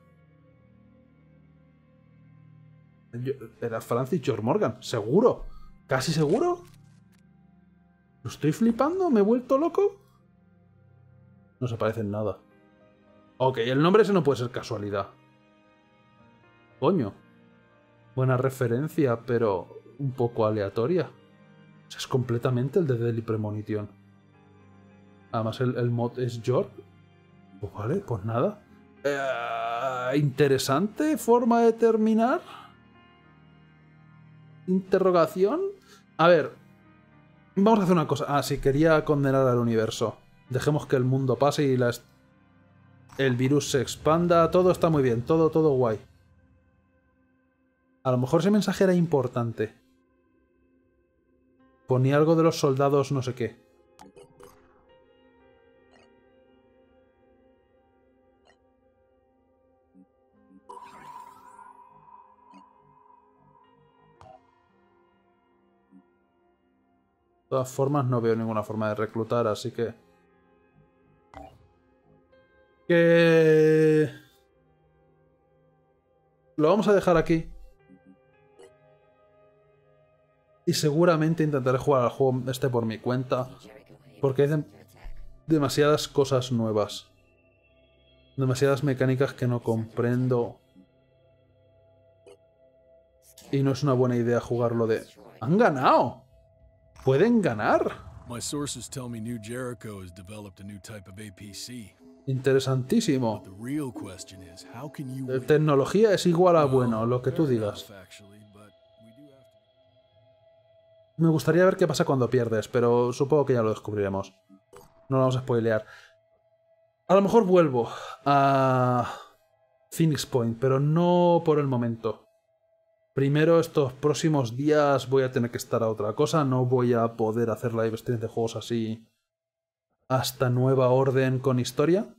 Era Francis George Morgan, seguro. ¿Casi seguro? ¿Lo estoy flipando? ¿Me he vuelto loco? No se parece en nada. Ok, el nombre ese no puede ser casualidad. Coño. Buena referencia, pero un poco aleatoria. O sea, es completamente el de Deadly Premonition. Además, el mod es George. Pues vale, pues nada. Interesante forma de terminar. Interrogación. A ver. Vamos a hacer una cosa. Ah, sí, quería condenar al universo. Dejemos que el mundo pase y el virus se expanda. Todo está muy bien. Todo guay. A lo mejor ese mensaje era importante. Ponía algo de los soldados no sé qué. De todas formas, no veo ninguna forma de reclutar, así que... Lo vamos a dejar aquí. Y seguramente intentaré jugar al juego este por mi cuenta. Porque hay demasiadas cosas nuevas. Demasiadas mecánicas que no comprendo. Y no es una buena idea jugarlo de... ¡Han ganado! ¡Pueden ganar! My sources tell me New Jericho has developed a new type of APC. Interesantísimo. The real question is, how can you win? Tecnología es igual a bueno, lo que tú digas. Actually, but we do have to... Me gustaría ver qué pasa cuando pierdes, pero supongo que ya lo descubriremos. No lo vamos a spoilear. A lo mejor vuelvo a Phoenix Point, pero no por el momento. Primero, estos próximos días voy a tener que estar a otra cosa. No voy a poder hacer live stream de juegos así hasta nueva orden con historia.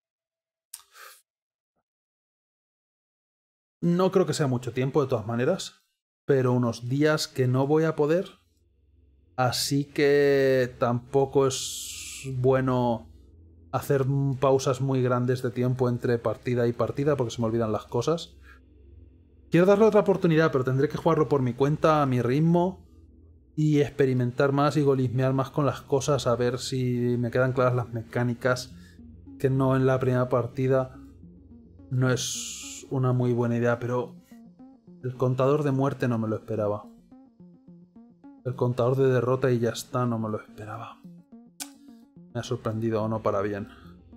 No creo que sea mucho tiempo, de todas maneras, pero unos días que no voy a poder. Así que tampoco es bueno hacer pausas muy grandes de tiempo entre partida y partida, porque se me olvidan las cosas. Quiero darle otra oportunidad, pero tendré que jugarlo por mi cuenta, a mi ritmo, y experimentar más y golismear más con las cosas, a ver si me quedan claras las mecánicas, que no en la primera partida no es una muy buena idea, pero el contador de muerte no me lo esperaba. El contador de derrota y ya está, no me lo esperaba. Me ha sorprendido o no para bien.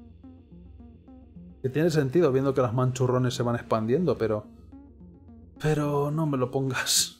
Que tiene sentido viendo que las manchurrones se van expandiendo, pero no me lo pongas.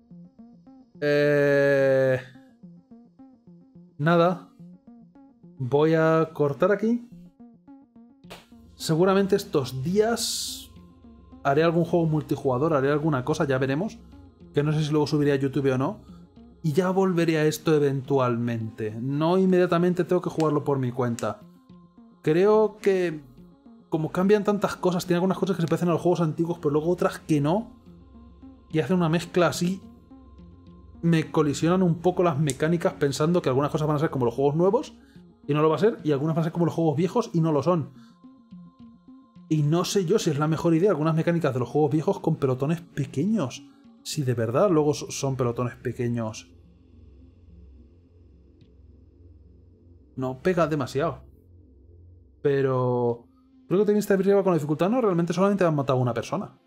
Nada. Voy a cortar aquí. Seguramente estos días haré algún juego multijugador, haré alguna cosa, ya veremos. Que no sé si luego subiré a YouTube o no. Y ya volveré a esto eventualmente. No inmediatamente, tengo que jugarlo por mi cuenta. Creo que, como cambian tantas cosas, tiene algunas cosas que se parecen a los juegos antiguos, pero luego otras que no. Y hacen una mezcla así. Me colisionan un poco las mecánicas pensando que algunas cosas van a ser como los juegos nuevos y no lo va a ser, y algunas van a ser como los juegos viejos y no lo son. Y no sé yo si es la mejor idea algunas mecánicas de los juegos viejos con pelotones pequeños. Si de verdad luego son pelotones pequeños, no pega demasiado. Pero creo que tenéis esta arriba con la dificultad, no, realmente solamente han matado a una persona.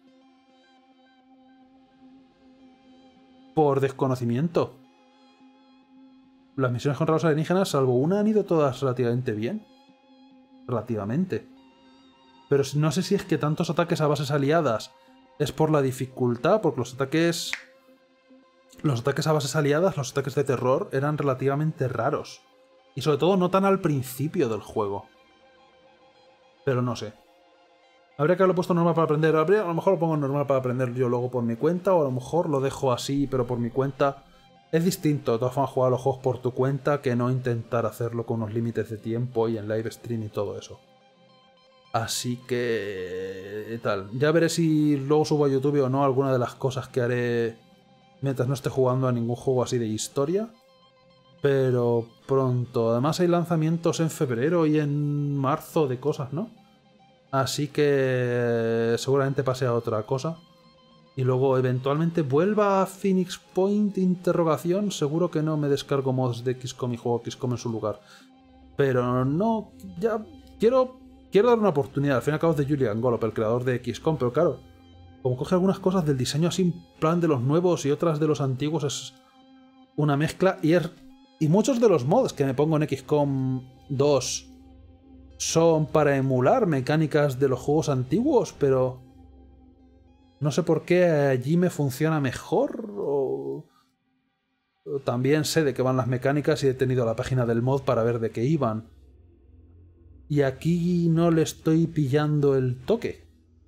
Por desconocimiento. Las misiones contra los alienígenas, salvo una, han ido todas relativamente bien. Relativamente. Pero no sé si es que tantos ataques a bases aliadas es por la dificultad, porque los ataques a bases aliadas, los ataques de terror, eran relativamente raros. Y sobre todo no tan al principio del juego. Pero no sé. Habría que haberlo puesto normal para aprender. A lo mejor lo pongo normal para aprender yo luego por mi cuenta, o a lo mejor lo dejo así, pero por mi cuenta. Es distinto, de todas formas, jugar los juegos por tu cuenta que no intentar hacerlo con unos límites de tiempo y en live stream y todo eso. Así que... tal. Ya veré si luego subo a YouTube o no alguna de las cosas que haré mientras no esté jugando a ningún juego así de historia. Pero pronto. Además hay lanzamientos en febrero y en marzo de cosas, ¿no? Así que seguramente pase a otra cosa. Y luego eventualmente vuelva a Phoenix Point, interrogación. Seguro que no me descargo mods de XCOM y juego XCOM en su lugar. Pero no, ya quiero dar una oportunidad. Al fin y al cabo es de Julian Gollop, el creador de XCOM, pero claro, como coge algunas cosas del diseño así en plan de los nuevos y otras de los antiguos, es una mezcla. Y muchos de los mods que me pongo en XCOM 2 son para emular mecánicas de los juegos antiguos, pero no sé por qué allí me funciona mejor. O también sé de qué van las mecánicas y he tenido la página del mod para ver de qué iban. Y aquí no le estoy pillando el toque.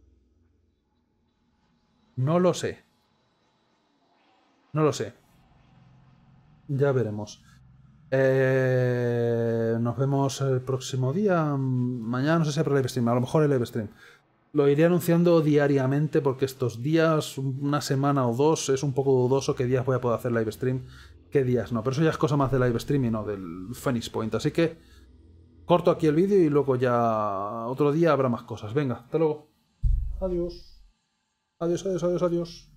No lo sé. No lo sé. Ya veremos. Nos vemos el próximo día. Mañana no sé si habrá live stream. A lo mejor el live stream. Lo iré anunciando diariamente porque estos días, una semana o dos, es un poco dudoso qué días voy a poder hacer live stream, qué días no. Pero eso ya es cosa más de live stream y no del Phoenix Point. Así que corto aquí el vídeo y luego ya otro día habrá más cosas. Venga, hasta luego. Adiós. Adiós, adiós, adiós, adiós.